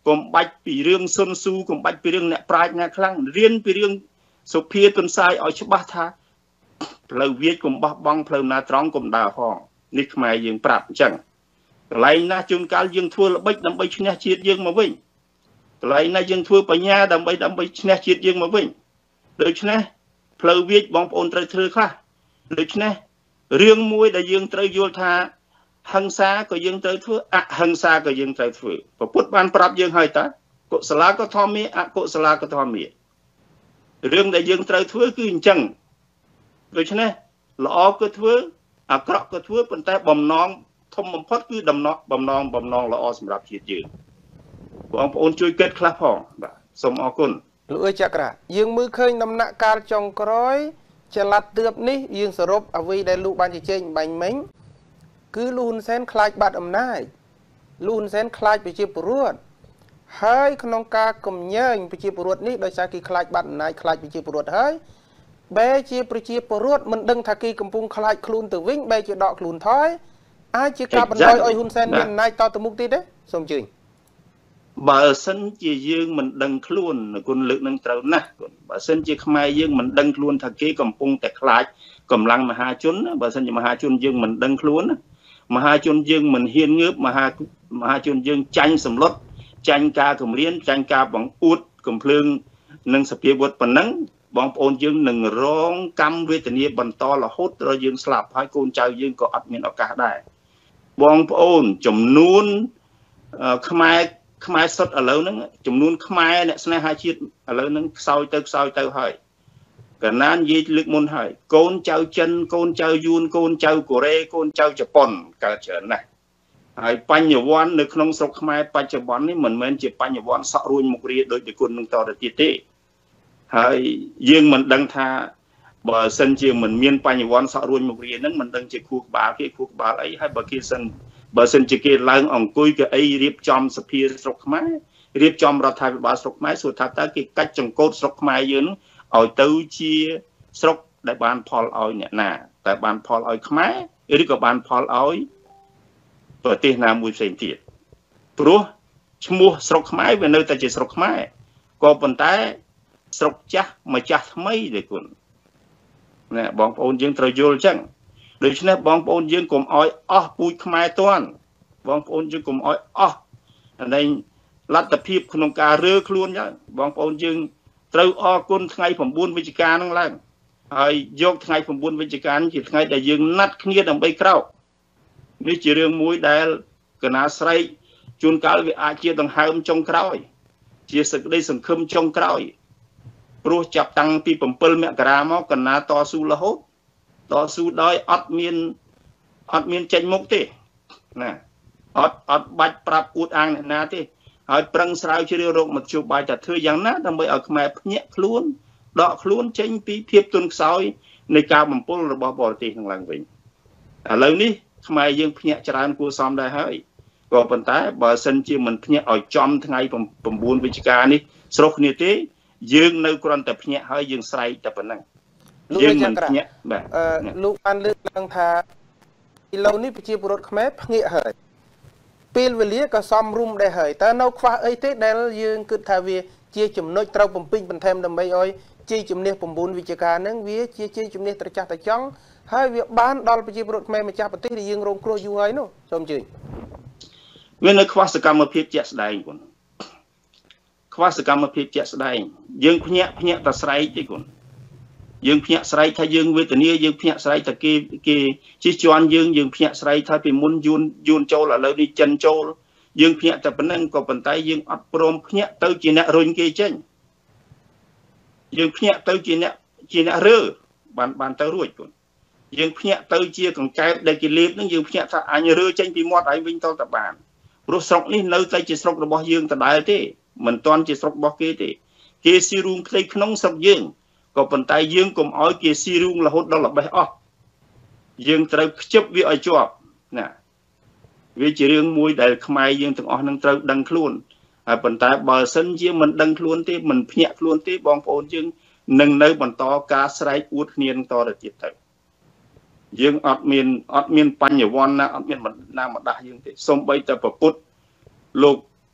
កុំបាច់ពីរឿងសុនស៊ូកុំបាច់ពីរឿងអ្នកប្រាជ្ញណាខ្លាំងរៀនពីរឿងសុភាទុនសាយឲ្យច្បាស់ថាផ្លូវវាចកុំបោះបង់ផ្លូវណាត្រង់កុំដើរហងនេះខ្មែរយើងប្រាប់អញ្ចឹងកន្លែងណាជួនកាលយើងធ្វើល្បិចដើម្បីឈ្នះជាតិយើងមកវិញកន្លែងណាយើងធ្វើបញ្ញាដើម្បីដើម្បីឈ្នះជាតិយើងមកវិញដូច្នេះផ្លូវវាចបងប្អូនត្រូវធ្វើខ្លះដូច្នេះរឿងមួយដែលយើងត្រូវយល់ថាហិង្សាក៏យើងត្រូវធ្វើអហិង្សាក៏យើងត្រូវធ្វើព្រះពុទ្ធបានប្រាប់យើងហើយតើកុសលក៏ធម្មមាអកុសលក៏ធម្មមារឿងដែលយើងត្រូវធ្វើគឺអញ្ចឹងដូច្នេះល្អក៏ធ្វើអាក្រក់ក៏ធ្វើប៉ុន្តែបំណងធំបំផុតគឺដំណងបំណងបំណងល្អសម្រាប់ជាតិយើងបងប្អូនជួយគិតខ្លះផងបាទសូមអរគុណលោកអើយចក្រាយើងមើលឃើញដំណាក់កាលចុងក្រោយចល័តទើបនេះយើងសរុបអ្វីដែលលោកបានជជែកបាញ់មិញគឺលោកហ៊ុនសែនខ្លាចបាត់អំណាចលោកហ៊ុនសែនខ្លាចប្រជាពលរដ្ឋហើយក្នុងការកំញើញប្រជាពលរដ្ឋនេះដោយសារគេខ្លាចបាត់អំណាចខ្លាចប្រជាពលរដ្ឋហើយបែរជាប្រជាពលរដ្ឋមិនដឹងថាគេកំពុងខ្លាចខ្លួនទៅវិញបែរជាដកខ្លួនថយអាចជាការបន្តឲ្យហ៊ុនសែនមានអំណាចតទៅមុខទៀតទេសូមជឿបើសិនជាយើងមិនដឹងខ្លួនគុណលើកនឹងត្រូវណាស់គុណបើសិនជាខ្មែរយើងមិនដឹងខ្លួនថាគេកំពុងតែខ្លាចកម្លាំងមហាជនបើសិនជាមហាជនយើងមិនដឹងខ្លួនមហាជនយើងមិនហ៊ានងើបមហាមហាជនយើងចាញ់សម្លុតចាញ់ការគម្រាមចាញ់ការបង្អួតកំភ្លើងនិងសភាវុធប៉ុណ្ណឹងបងប្អូនយើងនឹងរងកម្មវេទនាបន្តរហូតដល់យើងស្លាប់ហើយកូនចៅយើងក៏អត់មានឱកាសដែរបងប្អូនចំនួនខ្មែរខ្មែរសុទ្ធឥឡូវហ្នឹងចំនួនខ្មែរអ្នកស្នេហាជាតិឥឡូវហ្នឹងខ្សោយទៅខ្សោយទៅហើយកណ្ណាននិយាយលើកមុនហើយកូនចៅចិនកូនចៅយួនកូនចៅកូរ៉េកូនចៅជប៉ុនកើតច្រើនណាស់ហើយបញ្ញវន្តនៅក្នុងស្រុកខ្មែរបច្ចុប្បន្ននេះមិនមែនជាបញ្ញវន្តសក់រួញមុខរាដូចពីគុណនឹងតទៅទៀតទេហើយយើងមិនដឹងថាបើសិនជាមិនមានបញ្ញវន្តសក់រួញមុខរាហ្នឹងមិនដឹងជាខួរក្បាលគេខួរក្បាលអីហើយបើគេសិនបើសិនជាគេឡើងអង្គុយគេអីរៀបចំសភាស្រុកខ្មែររៀបចំរដ្ឋាភិបាលស្រុកខ្មែរសួរថាតើគេកាច់ចង្កូតស្រុកខ្មែរយើងឲ្យទៅជាស្រុកដែលបានផលឲ្យអ្នកណាតែបានផលឲ្យខ្មែរឬក៏បានផលឲ្យប្រទេសណាមួយផ្សេងទៀតព្រោះឈ្មោះស្រុកខ្មែរវានៅតែជាស្រុកខ្មែរក៏ប៉ុន្តែស្រុកចាស់ម្ចាស់ថ្មីទេគុណណាបងប្អូនយើងត្រូវយល់អញ្ចឹងដូច្នេះបងប្អូនយើងកុំអោយអស់ពូជខ្មែរតាន់បងប្អូនយើងកុំអោយអស់នៃលទ្ធភាពក្នុងការរើខ្លួនចឹងបងប្អូនយើងត្រូវអរគុណថ្ងៃ9វិច្ឆិកាហ្នឹងឡើងហើយយកថ្ងៃ9វិច្ឆិកាជាថ្ងៃដែលយើងណាត់គ្នាដើម្បីក្រោកនេះជារឿងមួយដែលកណាស្រែកជួនកាលវាអាចជាដង្ហើមចុងក្រោយជាសេចក្តីសង្ឃឹមចុងក្រោយព្រោះចាប់តាំងពី7មករាមកកណាតស៊ូរហូតតស៊ូដោយអត់មានអត់មានចេញមុខទេណាអត់អត់បាច់ប្រាប់អួតអាងអ្នកណាទេហើយប្រឹងស្រាវជ្រាវរកមធ្យោបាយថាធ្វើយ៉ាងណាដើម្បីឲ្យខ្មែរភ្ញាក់ខ្លួនដកខ្លួនចេញពីភាពទន់ខ្សោយនៃការបំពុលរបស់បរទេសនឹងឡើងវិញឥឡូវនេះខ្មែរយើងភ្ញាក់ច្រើនគួរសមដែរហើយក៏ប៉ុន្តែបើសិនជាមិនភ្ញាក់ឲ្យចំថ្ងៃ9វិច្ឆិកានេះស្រុកគ្នាទេយើងនៅគ្រាន់តែភ្ញាក់ហើយយើងស្រែកតែប៉ុណ្ណឹងយើងមិនភ្ញាក់បាទអឺលោកបានលើកឡើងថាឥឡូវនេះប្រជាពលរដ្ឋខ្មែរភ្ញាក់ហើយពេលវេលាក៏សមរម្យដែរហើយតើនៅខ្វះអីទេដែលយើងគិតថាវាជាចំណុចត្រូវបំពេញបន្ថែមដើម្បីឲ្យជ័យជំនះ9វិច្ឆិកាហ្នឹងវាជាជ័យជំនះត្រចះត្រចង់ហើយវាបានដល់ប្រជាពលរដ្ឋខ្មែរម្ចាស់ប្រទេសដែលយើងរងគ្រោះយូរហើយនោះសូមជឿវានៅខ្វះសកម្មភាពជាក់ស្ដែងគុណខ្វះសកម្មភាពជាក់ស្ដែងយើងភ្ញាក់ភ្ញាក់តែស្រែកទេគុណយើងភ្ញាក់ស្រែកថាយើងវេទនាយើងភ្ញាក់ស្រែកថាគេគេជិះជាន់យើងយើងភ្ញាក់ស្រែកថាពីមុនយួនយួនចូលឥឡូវនេះចិនចូលយើងភ្ញាក់តែប៉ុណ្្នឹងក៏ប៉ុន្តែយើងអត់ព្រមភ្ញាក់ទៅជាអ្នករុញគេចេញយើងភ្ញាក់ទៅជាអ្នកជាអ្នករើបានបានទៅរួចគុណយើងភ្ញាក់ទៅជាកង្កែបដែលគេលេបហ្នឹងយើងភ្ញាក់ថាអញរើចេញពីមាត់ឲ្យវិញតទៅបានព្រោះស្រុកនេះនៅតែជាស្រុករបស់យើងដដែលទេមិនទាន់ជាស្រុករបស់គេទេគេស៊ីរូងផ្ទៃក្នុងស្រុកយើងក៏ប៉ុន្តែយើងកុំឲ្យគេស៊ីរូងរហូតដល់ល្បេះអស់យើងត្រូវខ្ជិបវាឲ្យជាប់ណាវាជារឿងមួយដែលខ្មែរយើងទាំងអស់នឹងត្រូវដឹងខ្លួនហើយប៉ុន្តែបើសិនជាមិនដឹងខ្លួនទេមិនភ្ញាក់ខ្លួនទេបងប្អូនយើងនឹងនៅបន្តការស្រែកអួតគ្នានឹងតទៅទៀតទៅយើងអត់មានអត់មានបញ្ញវន្តណាអត់មានណាមកដាស់យើងទេសូម្បីតែប្រពុតលោក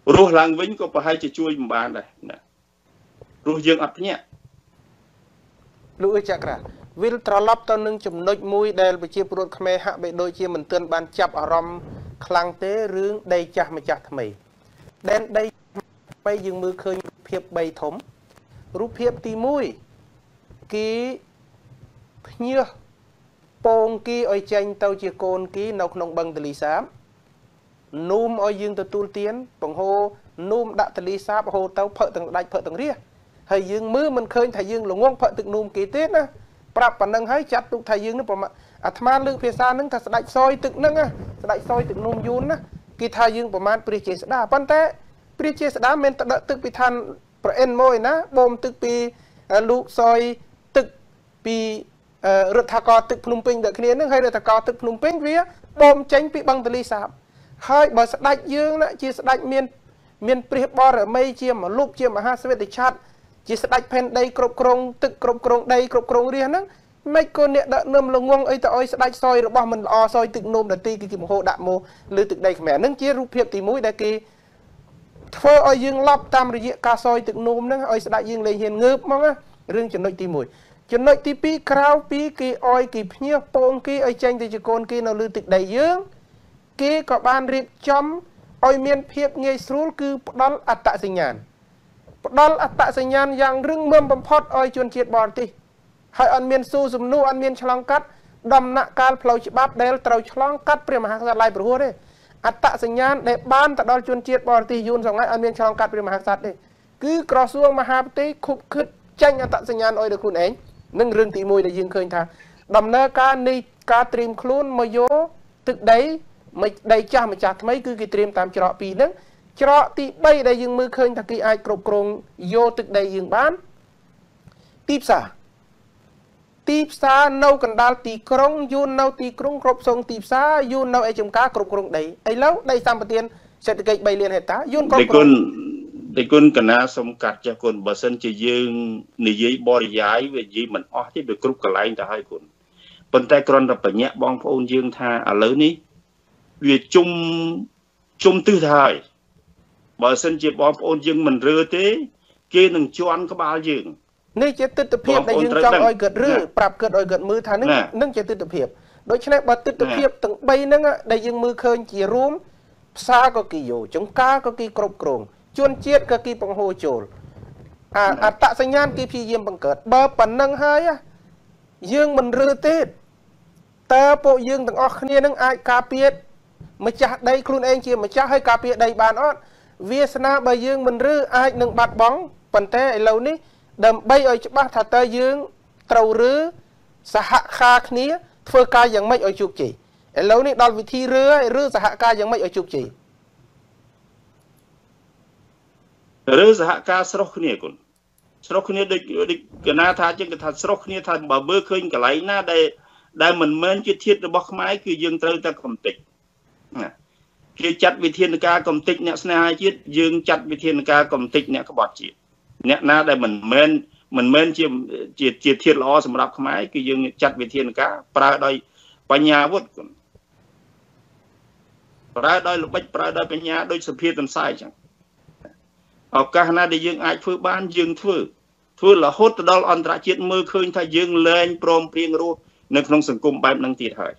រស់ឡើងវិញក៏ប្រហែលជាជួយមិនបានដែរណារស់យើងអត់ភ្ញាក់លោកអ៊ឺចក្រាវិលត្រឡប់ទៅនឹងចំណុចមួយដែលប្រជាពលរដ្ឋខ្មែរហាក់បីដូចជាមិនទាន់បានចាប់អារម្មណ៍ខ្លាំងទេរឿងដីចាស់ម្ចាស់ថ្មីដែនដីថ្មីយើងមើលឃើញរូបភាពបីធំរូបភាពទីមួយគេភ្ញើពងគីឲ្យចេញទៅជាកូនគីនៅក្នុងបឹងទលីសាបនូមឲ្យយើងទទួលទានបង្ហូរនូមដាក់ទលីសាបហូរទៅផឹកទាំងដាច់ផឹកទាំងរះហើយយើងមើលមិនឃើញថាយើងល្ងងផឹកទឹកនូមគេទេណាប្រាប់ប៉ុណ្ណឹងហើយចាត់ទុកថាយើងនឹងអាត្មាលើកភាសានឹងថាស្ដាច់សយទឹកហ្នឹងស្ដាច់សយទឹកនូមយូនណាគេថាយើងប្រមាណព្រះជាស្ដាប៉ុន្តែព្រះជាស្ដាមិនទៅដឹកទឹកពីឋានប្រអិនមួយណាបូមទឹកពីលោកសយទឹកពីរដ្ឋាភិបាលទឹកភ្នំពេញដូចគ្នានឹងហើយរដ្ឋាភិបាលទឹកភ្នំពេញវាបូមចេញពីបឹងទលីសាបហើយបើស្ដាច់យើងណាជាស្ដាច់មានមានព្រះបរមីជាមលុបជាមហាស្វេតឆ័ត្រជាស្ដាច់ផែនដីគ្រប់គ្រងទឹកគ្រប់គ្រងដីគ្រប់គ្រងរាជហ្នឹងមិនក៏អ្នកដឹកនាំល្ងងអីទៅអុយស្ដាច់សយរបស់មិនល្អសយទឹកនោមនាទីគឺគេបង្ហូរដាក់មកលើទឹកដីខ្មែរហ្នឹងជារូបភាពទីមួយដែលគេធ្វើឲ្យយើងឡប់តាមរយៈការសយទឹកនោមហ្នឹងឲ្យស្ដាច់យើងលែងហ៊ានងើបមកណារឿងចំណុចទីមួយចំណុចទីពីរក្រៅពីគេអុយគេភ្ញើពងគេឲ្យចេញទៅជាកូនគេនៅលើទឹកដីយើងគេក៏បានរៀបចំឲ្យមានភាពងាយស្រួលគឺផ្ដល់អត្តសញ្ញាណផ្ដល់អត្តសញ្ញាណយ៉ាងរឹងមាំបំផុតឲ្យជនជាតិបរទេសហើយអត់មានស៊ូសំនួរអត់មានឆ្លងកាត់ដំណាក់កាលផ្លូវច្បាប់ដែលត្រូវឆ្លងកាត់ព្រះមហាក្សត្រឡាយព្រោះទេអត្តសញ្ញាណដែលបានទៅដល់ជនជាតិបរទេសយូរសង្ហៃអត់មានឆ្លងកាត់ព្រះមហាក្សត្រទេគឺក្រសួងមហាផ្ទៃខុបខិតចេញអត្តសញ្ញាណឲ្យដល់ខ្លួនឯងនឹងរឿងទីមួយដែលយើងឃើញថាដំណើរការនៃការត្រៀមខ្លួនមកយកទឹកដីមិនដីចាស់ម្ចាស់ថ្មីគឺគេត្រៀមតាមច្រកពីរហ្នឹងច្រកទីបីដែលយើងមើលឃើញថាគេអាចគ្រប់គ្រងយកទឹកដីយើងបានទីផ្សារទីផ្សារនៅកណ្ដាលទីក្រុងយូននៅទីក្រុងគ្រប់សងទីផ្សារយូននៅឯចំការគ្រប់គ្រងដីឥឡូវដីសម្បត្តិសេដ្ឋកិច្ចបីលានហិកតាយូនគ្រប់គ្រងតែគុណកណាសុំកាត់ចាស់គុណបើសិនជាយើងនិយាយបរិយាយវានិយាយមិនអស់ទេវាគ្រប់កន្លែងទៅហើយគុណប៉ុន្តែគ្រាន់តែបញ្ញាបងប្អូនយើងថាឥឡូវនេះវាជុំជុំទិសទៅហើយបើសិនជាបងប្អូនយើងមិនរើទេគេនឹងជន់ក្បាលយើងនេះជាទស្សនវិជ្ជាដែលយើងចង់ឲ្យគាត់រើប្រាប់គាត់ឲ្យគាត់មើលថានេះនឹងជាទស្សនវិជ្ជាដូច្នេះបើទស្សនវិជ្ជាទាំងបីហ្នឹងដែលយើងមើលឃើញជារួមផ្សារក៏គេយកចង្ការក៏គេគ្រប់គ្រងជនជាតិក៏គេបង្ហូរចូលអាអត្តសញ្ញាណគេព្យាយាមបង្កើតបើប៉ុណ្ណឹងហើយយើងមិនរើទេតើពួកយើងទាំងអស់គ្នានឹងអាចការពារម្ចាស់ដីខ្លួនឯងជាម្ចាស់ហើយការពារដីបានអត់វាសនាបើយើងមិនរើអាចនឹងបាត់បង់ប៉ុន្តែឥឡូវនេះដើម្បីឲ្យច្បាស់ថាតើយើងត្រូវរើសហការគ្នាធ្វើការយ៉ាងម៉េចឲ្យជោគជ័យឥឡូវនេះដល់វិធីរើហើយរើសហការយ៉ាងម៉េចឲ្យជោគជ័យរើសហការស្រុះគ្នាគុណស្រុះគ្នាដូចដូចកណាថាចឹងគេថាស្រុះគ្នាថាបើមើលឃើញកន្លែងណាដែលដែលមិនមែនជាធាតុរបស់ខ្មែរគឺយើងត្រូវតែកំទេចណាគេចាត់វិធានការកំទេចអ្នកស្នេហាជាតិយើងចាត់វិធានការកំទេចអ្នកក្បត់ជាតិអ្នកណាដែលមិនមែនមិនមែនជាជាជាធាតុល្អសម្រាប់ខ្មែរគឺយើងចាត់វិធានការប្រើដោយបញ្ញាវុធប្រើដោយល្បិចប្រើដោយបញ្ញាដោយសភាទន្សាយចឹងឱកាសណាដែលយើងអាចធ្វើបានយើងធ្វើធ្វើរហូតទៅដល់អន្តរជាតិមើលឃើញថាយើងលែងព្រមព្រៀងរស់នៅក្នុងសង្គមបែបហ្នឹងទៀតហើយ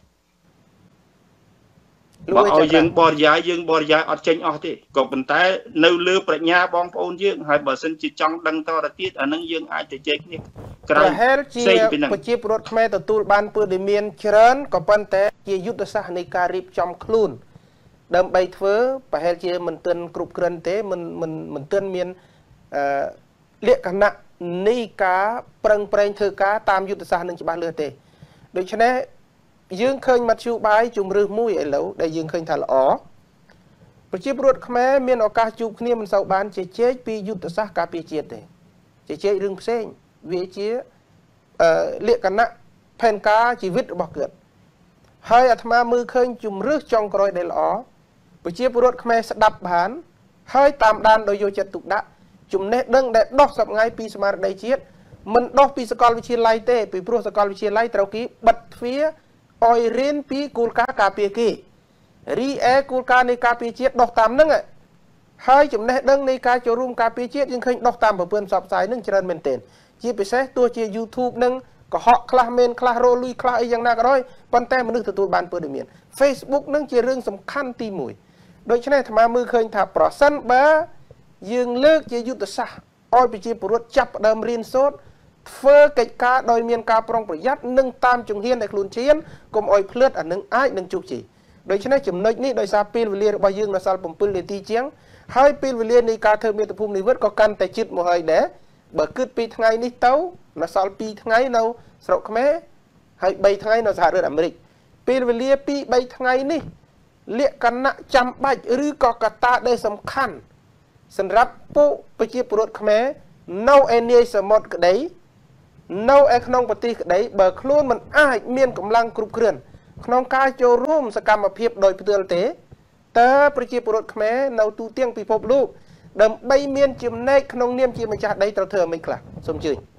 បើឲ្យយើងបរិយាយយើងបរិយាយអត់ចេញអស់ទេក៏ប៉ុន្តែនៅលើប្រាជ្ញាបងប្អូនយើងហើយបើសិនជាចង់ដឹងតទៅទៀតអានឹងយើងអាចទៅជែកគ្នាក្រៅប្រហែលជាប្រជាពលរដ្ឋខ្មែរទទួលបានព័ត៌មានច្រើនក៏ប៉ុន្តែជាយុទ្ធសាស្ត្រនៃការរៀបចំខ្លួនដើម្បីធ្វើប្រហែលជាមិនទាន់គ្រប់គ្រាន់ទេមិនមិនមិនទាន់មានអឺលក្ខណៈនៃការប្រឹងប្រែងធ្វើការតាមយុទ្ធសាស្ត្រនឹងច្បាស់លាស់ទេដូច្នេះយើងឃើញមធ្យោបាយជំរឿសមួយឥឡូវដែលយើងឃើញថាល្អប្រជាពលរដ្ឋខ្មែរមានឱកាសជួបគ្នាមិនសូវបានជជែកពីយុទ្ធសាស្ត្រការពារជាតិទេជជែករឿងផ្សេងវាជាអឺលក្ខណៈផែនការជីវិតរបស់គាត់ហើយអាត្មាមើលឃើញជំរឿសចុងក្រោយដែលល្អប្រជាពលរដ្ឋខ្មែរស្ដាប់បានហើយតាមដានដោយយកចិត្តទុកដាក់ចំណេះដឹងដែលដោះសប្ងៃពីស្មារតីជាតិមិនដោះពីសាកលវិទ្យាល័យទេពីព្រោះសាកលវិទ្យាល័យត្រូវគេបិទទ្វារឲ្យរៀនពីគោលការណ៍ការពារគេរីឯគោលការណ៍នៃការពារជាតិដោះតាមហ្នឹងហើយចំណេះដឹងនៃការចូលរួមការពារជាតិយើងឃើញដោះតាមប្រព័ន្ធផ្សព្វផ្សាយនឹងច្រើនមែនទែនជាពិសេសទោះជា YouTube នឹងកុហកខ្លះមែនខ្លះរលួយខ្លះអីយ៉ាងណាក៏ដោយប៉ុន្តែមនុស្សទទួលបានព័ត៌មាន Facebook នឹងជារឿងសំខាន់ទីមួយដូច្នេះអាត្មាមើលឃើញថាប្រសិនបើយើងលើកជាយុទ្ធសាស្ត្រឲ្យប្រជាពលរដ្ឋចាប់ផ្ដើមរៀនសូត្រធ្វើកិច្ចការដោយមានការប្រុងប្រយ័ត្ននិងតាមជំហានដែលខ្លួនជៀនកុំឲ្យភ្លើតអានឹងអាចនឹងជោគជ័យដូច្នេះចំណុចនេះដោយសារពេលវេលារបស់យើងនៅសល់7នាទីជាងហើយពេលវេលានៃការធ្វើមាតុភូមិនិវត្តន៍ក៏កាន់តែជិតមកហើយដែរបើគិតពីថ្ងៃនេះទៅនៅសល់2ថ្ងៃនៅស្រុកខ្មែរហើយ3ថ្ងៃនៅសហរដ្ឋអាមេរិកពេលវេលា2 3ថ្ងៃនេះលក្ខណៈចាំបាច់ឬក៏កត្តាដែលសំខាន់សម្រាប់ពួកប្រជាពលរដ្ឋខ្មែរនៅឯនាយសមុទ្រក្តីនៅឯក្នុងប្រទេសក្តីបើខ្លួនមិនអាចមានកម្លាំងគ្រប់គ្រាន់ក្នុងការចូលរួមសកម្មភាពដោយផ្ទាល់ទេតើប្រជាពលរដ្ឋខ្មែរនៅទូទាំងពិភពលោកដើម្បីមានចំណែកក្នុងនាមជាម្ចាស់ដីត្រូវធ្វើអ្វីខ្លះសូមអញ្ជើញ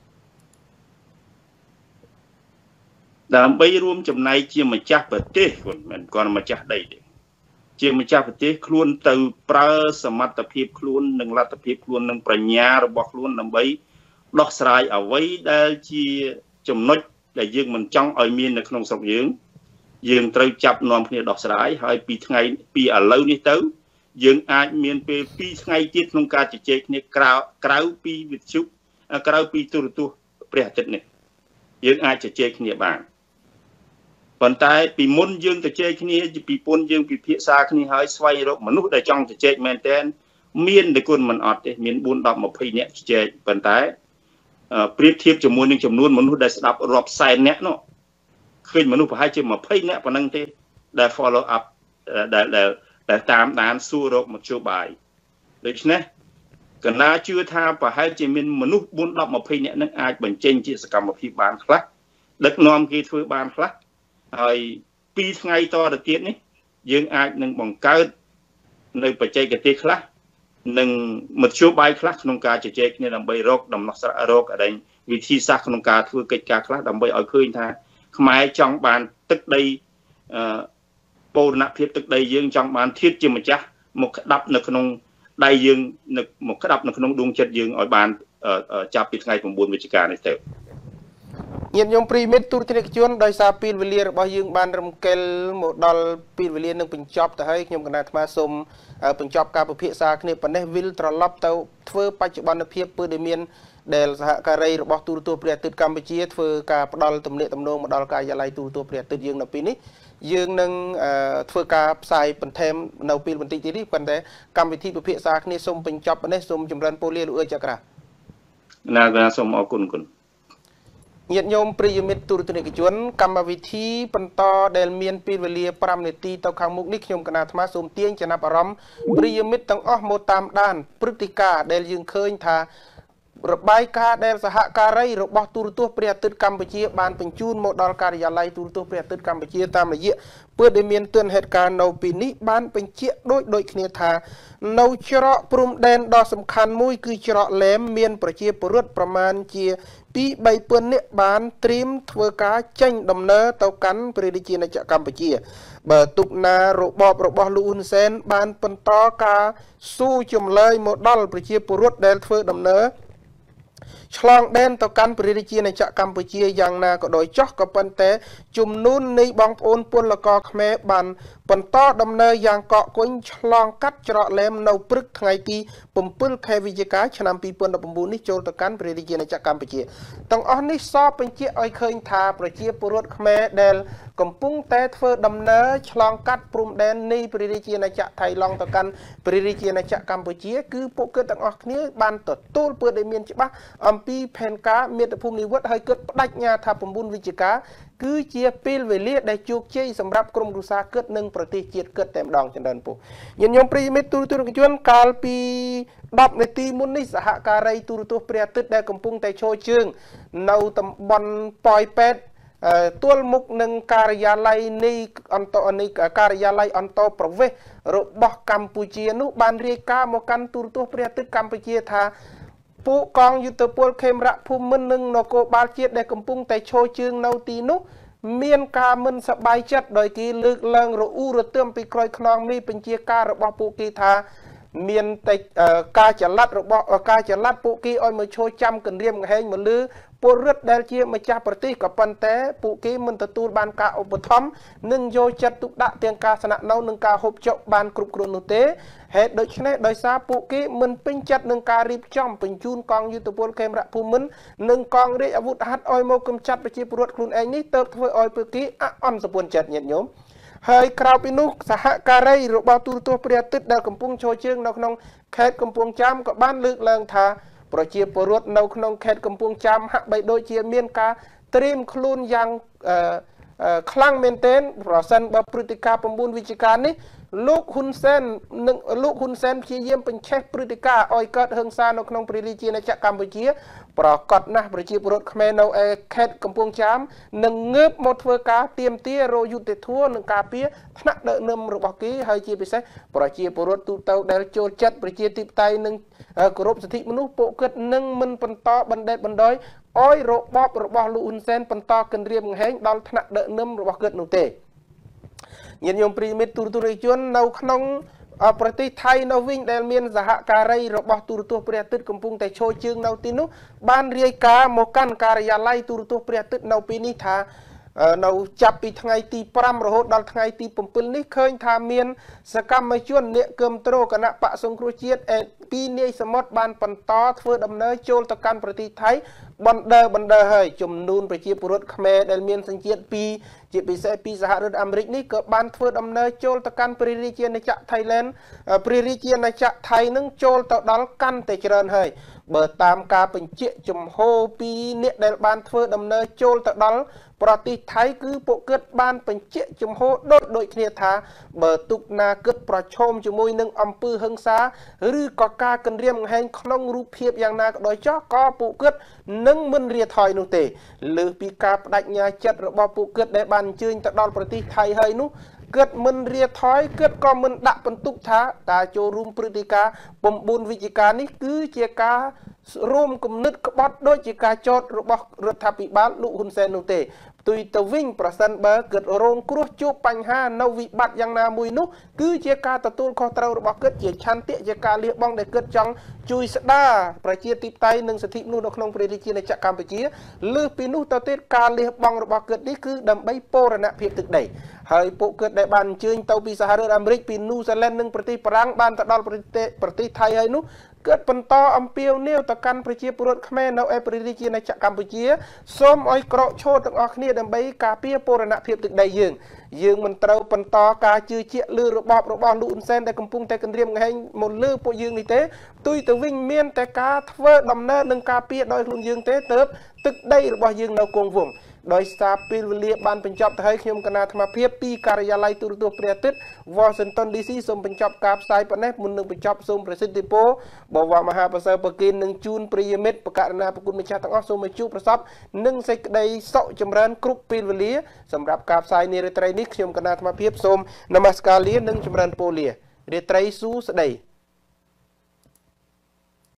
ដើម្បីរួមចំណែកជាម្ចាស់ប្រទេសគាត់មិនគាត់ម្ចាស់ដីទេជាម្ចាស់ប្រទេសខ្លួនទៅប្រើសមត្ថភាពខ្លួននិងលទ្ធភាពខ្លួននិងប្រាជ្ញារបស់ខ្លួនដើម្បីដោះស្រាយអ្វីដែលជាចំណុចដែលយើងមិនចង់ឲ្យមាននៅក្នុងស្រុកយើងយើងត្រូវចាប់នាំគ្នាដោះស្រាយហើយពីថ្ងៃពីឥឡូវនេះទៅយើងអាចមានពេល2ថ្ងៃទៀតក្នុងការជជែកគ្នាក្រៅក្រៅពីវិទ្យុក្រៅពីទូរទស្សន៍ព្រះអាទិត្យនេះយើងអាចជជែកគ្នាបានប៉ុន្តែពីមុនយើងជជែកគ្នាពីពុនយើងពិភាក្សាគ្នាហើយស្វែងរកមនុស្សដែលចង់ជជែកមែនទែនមានតែគុណមិនអត់ទេមាន4 10 20នាក់ជជែកប៉ុន្តែប្រៀបធៀបជាមួយនឹងចំនួនមនុស្សដែលស្ដាប់រាប់សែននាក់នោះឃើញមនុស្សប្រហែលជា20នាក់ប៉ុណ្ណឹងទេដែល follow up ដែលដែលតាមដានសួររកមធ្យោបាយដូច្នេះកណាជឿថាប្រហែលជាមានមនុស្ស4 10 20នាក់នឹងអាចបញ្ចេញជាសកម្មភាពបានខ្លះដឹកនាំគេធ្វើបានខ្លះហើយ2ថ្ងៃតទៅទៀតនេះយើងអាចនឹងបង្កើតនៅបច្ចេកទេសខ្លះនិងមធ្យោបាយខ្លះក្នុងការជជែកគ្នាដើម្បីរកដំណោះស្រាយរកអីវិធីសាស្ត្រក្នុងការធ្វើកិច្ចការខ្លះដើម្បីឲ្យឃើញថាខ្មែរចង់បានទឹកដីអឺបូរណភាពទឹកដីយើងចង់បានធាតុជាម្ចាស់មកក្តាប់នៅក្នុងដៃយើងនៅមកក្តាប់នៅក្នុងដួងចិត្តយើងឲ្យបានចាប់ពីថ្ងៃ9វិច្ឆិកានេះទៅញាតិញោមព្រីមិត្តទូរទស្សនិកជនដោយសារពេលវេលារបស់យើងបានរំកិលមកដល់ពេលវេលានឹងបញ្ចប់ទៅហើយខ្ញុំកណាអាត្មាសូមបញ្ចប់ការពិភាក្សាគ្នាប៉ុណ្ណេះវិលត្រឡប់ទៅធ្វើបច្ចុប្បន្នភាពពើដែលមានដែលសហការីរបស់ទូរទស្សន៍ព្រះអាទិត្យកម្ពុជាធ្វើការផ្ដល់ទំនាក់ទំនងមកដល់ការិយាល័យទូរទស្សន៍ព្រះអាទិត្យយើងនៅពេលនេះយើងនឹងធ្វើការផ្សាយបន្ថែមនៅពេលបន្តិចទៀតនេះប៉ុន្តែកម្មវិធីពិភាក្សាគ្នាសូមបញ្ចប់ប៉ុណ្ណេះសូមចម្រើនពរលាលោកអើចក្រាណាស់សូមអរគុណគុណញាតិញោមប្រិយមិត្តទូរទស្សនិកជនកម្មវិធីបន្តដែលមានពេលវេលា5នាទីទៅខាងមុខនេះខ្ញុំកណាអាត្មាសូមទាញចំណាប់អារម្មណ៍ប្រិយមិត្តទាំងអស់មកតាមដានព្រឹត្តិការណ៍ដែលយើងឃើញថារបាយការណ៍ដែលសហការីរបស់ទូរទស្សន៍ព្រះអាទិត្យកម្ពុជាបានបញ្ជូនមកដល់ការិយាល័យទូរទស្សន៍ព្រះអាទិត្យកម្ពុជាតាមរយៈពើដែលមានទិនហេតុការណ៍នៅពីនេះបានបញ្ជាក់ដូចដូចគ្នាថានៅច្រកព្រំដែនដ៏សំខាន់មួយគឺច្រកឡែមមានប្រជាពលរដ្ឋប្រមាណជាពីរ 3ពាន់នាក់បានត្រៀមធ្វើការចេញដំណើរទៅកាន់ព្រះរាជាណាចក្រកម្ពុជាបើទុកណារបបរបស់លោកហ៊ុនសែនបានបន្តការស៊ូចម្លើយមកដល់ប្រជាពលរដ្ឋដែលធ្វើដំណើរឆ្លងដែនទៅកាន់ព្រះរាជាណាចក្រកម្ពុជាយ៉ាងណាក៏ដោយចោះក៏ប៉ុន្តែជំនួននៃបងប្អូនពលករខ្មែរបានបន្តដំណើរយ៉ាងកកកុញឆ្លងកាត់ច្រកឡែមនៅព្រឹកថ្ងៃទី7ខែវិច្ឆិកាឆ្នាំ2019នេះចូលទៅកាន់ព្រះរាជាណាចក្រកម្ពុជាទាំងអស់នេះសពបញ្ជាក់ឲ្យឃើញថាប្រជាពលរដ្ឋខ្មែរដែលកំពុងតែធ្វើដំណើរឆ្លងកាត់ព្រំដែននៃព្រះរាជាណាចក្រថៃឡង់ទៅកាន់ព្រះរាជាណាចក្រកម្ពុជាគឺពួកគាត់ទាំងអស់គ្នាបានទទួលពើដែលមានច្បាស់អំពីផែនការមាតុភូមិនិវត្តន៍ហើយគាត់បដិញ្ញាថា9វិច្ឆិកាគឺជាពេលវេលាដែលជោគជ័យសម្រាប់ក្រុមគ្រួសារគិតនិងប្រទេសជាតិគិតតែម្ដងចន្ទនពុញាតិញោមប្រិយមិត្តទូរទស្សនិកជនកាលពី10នាទីមុននេះសហការីទូរទស្សន៍ព្រះអាទិត្យដែលកំពុងតែឈរជើងនៅតំបន់ប៉ោយប៉ែតទល់មុខនឹងការិយាល័យនៃអន្តរនៃការិយាល័យអន្តរប្រវេសន៍របស់កម្ពុជានោះបានរាយការណ៍មកកាន់ទូរទស្សន៍ព្រះអាទិត្យកម្ពុជាថាពួកកងយុទ្ធពលខេមរៈភូមិន្ទនិងនគរបាលជាតិដែលកំពុងតែឈរជើងនៅទីនោះមានការមិនសប្បាយចិត្តដោយគេលើកឡើងរអ៊ូរទាំពីក្រោយខ្នងមេបញ្ជាការរបស់ពួកគេថាមានតែការចល័តរបស់ការចល័តពួកគេឲ្យមកឈរចាំគម្រាមកំហែងមកលើពលរដ្ឋដែលជាម្ចាស់ប្រទេសក៏ប៉ុន្តែពួកគេមិនទទួលបានការឧបត្ថម្ភនិងយកចិត្តទុកដាក់ទាំងការស្នាក់នៅនិងការហូបចុកបានគ្រប់គ្រាន់នោះទេហេតុដូច្នេះដោយសារពួកគេមិនពេញចិត្តនឹងការរៀបចំបញ្ជូនកងយុទ្ធពលខេមរៈភូមិន្ទនិងកងរាជអាវុធហត្ថឲ្យមកកំចាត់ប្រជាពលរដ្ឋខ្លួនឯងនេះទើបធ្វើឲ្យពួកគេអអន់សពុនចិត្តញាតិញោមហើយក្រៅពីនោះសហការីរបស់ទូរទស្សន៍ព្រះអាទិត្យដែលកំពុងចូលជើងនៅក្នុងខេត្តកំពង់ចាមក៏បានលើកឡើងថាប្រជាពលរដ្ឋនៅក្នុងខេត្តកំពង់ចាមហាក់បីដូចជាមានការត្រៀមខ្លួនយ៉ាងខ្លាំងមែនទែនប្រសិនបើព្រឹត្តិការណ៍៩វិច្ឆិកានេះលោកហ៊ុនសែននិងលោកហ៊ុនសែនព្យាយាមបញ្ឆេះព្រឹត្តិការណ៍ឲ្យកើតហិង្សានៅក្នុងព្រះរាជាណាចក្រកម្ពុជាប្រកាសណាស់ប្រជាពលរដ្ឋខ្មែរនៅឯខេត្តកំពង់ចាមនឹងងើបមកធ្វើការទាមទាររយុទ្ធធម៌និងការពារថ្នាក់ដឹកនាំរបស់គេហើយជាពិសេសប្រជាពលរដ្ឋទូទៅដែលចូលចិត្តប្រជាធិបតេយ្យនិងគោរពសិទ្ធិមនុស្សពួកគាត់នឹងមិនបន្តបណ្ដេតបណ្ដោយឲ្យរបបរបស់លោកហ៊ុនសែនបន្តគម្រាមកំហែងដល់ថ្នាក់ដឹកនាំរបស់គាត់នោះទេញាតិញោមប្រិយមិត្តទូរទស្សនិកជននៅក្នុងប្រទេសថៃនៅវិញដែលមានសហការីរបស់ទូរទស្សន៍ព្រះអាទិត្យកំពុងតែឈរជើងនៅទីនោះបានរាយការណ៍មកកាន់ការិយាល័យទូរទស្សន៍ព្រះអាទិត្យនៅពេលនេះថានៅចាប់ពីថ្ងៃទី៥រហូតដល់ថ្ងៃទី៧នេះឃើញថាមានសកម្មជនអ្នកគាំទ្រគណៈបកសង្គ្រោះជាតិពីនាយសមុទ្របានបន្តធ្វើដំណើរចូលទៅកាន់ប្រទេសថៃបណ្ដើបណ្ដើហើយចំនួនប្រជាពលរដ្ឋខ្មែរដែលមានសញ្ជាតិពីជាពិសេសពីសហរដ្ឋអាមេរិកនេះក៏បានធ្វើដំណើរចូលទៅកាន់ព្រះរាជាណាចក្រថៃឡែនព្រះរាជាណាចក្រថៃនឹងចូលទៅដល់កាន់តែច្រើនហើយបើតាមការបញ្ជាក់ចំហពីអ្នកដែលបានធ្វើដំណើរចូលទៅដល់ប្រទេសថៃគឺពួកគាត់បានបញ្ជាក់ចំហដូចដូចគ្នាថាបើទុកណាគិតប្រឈមជាមួយនឹងអំពើហិង្សាឬក៏ការគំរាមកំហែងក្នុងរូបភាពយ៉ាងណាក៏ដោយចោះក៏ពួកគាត់នឹងមិនរាថយនោះទេលើសពីការបដិញ្ញាចិត្តរបស់ពួកគាត់ដែលបានអញ្ជើញទៅដល់ប្រទេសថៃហើយនោះគាត់មិនរាថយគាត់ក៏មិនដាក់បន្ទុកថាការចូលរួមព្រឹត្តិការណ៍៩វិច្ឆិកានេះគឺជាការរួមគំនិតក្បត់ដូចជាការចោទរបស់រដ្ឋាភិបាលលោកហ៊ុនសែននោះទេផ្ទុយទៅវិញប្រសិនបើគាត់រងគ្រោះជួបបញ្ហានៅវិបត្តិយ៉ាងណាមួយនោះគឺជាការទទួលខុសត្រូវរបស់គាត់ជាឆន្ទៈជាការលះបង់ដែលគាត់ចង់ជួយស្ដារប្រជាធិបតេយ្យនិងសិទ្ធិមនុស្សនៅក្នុងព្រះរាជាណាចក្រកម្ពុជាលើសពីនោះទៅទៀតការលះបង់របស់គាត់នេះគឺដើម្បីបូរណភាពទឹកដីហើយពួកគាត់ដែលបានអញ្ជើញទៅពីសហរដ្ឋអាមេរិកពីនូហ្សេឡែននិងប្រទេសបារាំងបានទៅដល់ប្រទេសប្រទេសថៃហើយនោះគាត់បន្តអំពាវនាវទៅកាន់ប្រជាពលរដ្ឋខ្មែរនៅឯព្រះរាជាណាចក្រកម្ពុជាសូមឲ្យក្រកឈរទាំងអស់គ្នាដើម្បីការពារបូរណភាពទឹកដីយើងយើងមិនត្រូវបន្តការជឿជាក់លើរបបរបស់លោកហ៊ុនសែនដែលកំពុងតែគំរាមកំហែងមកលើពួកយើងនេះទេផ្ទុយទៅវិញមានតែការធ្វើដំណើរនឹងការពារដោយខ្លួនយើងទេទើបទឹកដីរបស់យើងនៅគង់វង្សដោយសារពេលវេលាបានបញ្ចប់ទៅហើយខ្ញុំកណាអាត្មាភាពពីការិយាល័យទូរទស្សន៍ព្រះអាទិត្យ Washington ឌី ស៊ី សូមបញ្ចប់ការផ្សាយប៉ុណ្ណេះមុននឹងបញ្ចប់សូមប្រសិទ្ធិពរបវរមហាប្រសើរប្រគិននឹងជូនប្រិយមិត្តបកករណាប្រគុណម្ចាស់ទាំងអស់សូមឲ្យជួបប្រសពនិងសេចក្តីសុខចម្រើនគ្រប់ពេលវេលាសម្រាប់ការផ្សាយនារាត្រីនេះខ្ញុំកណាអាត្មាភាពសូមនមស្ការលានិងចម្រើនពរលារាត្រីសួស្តី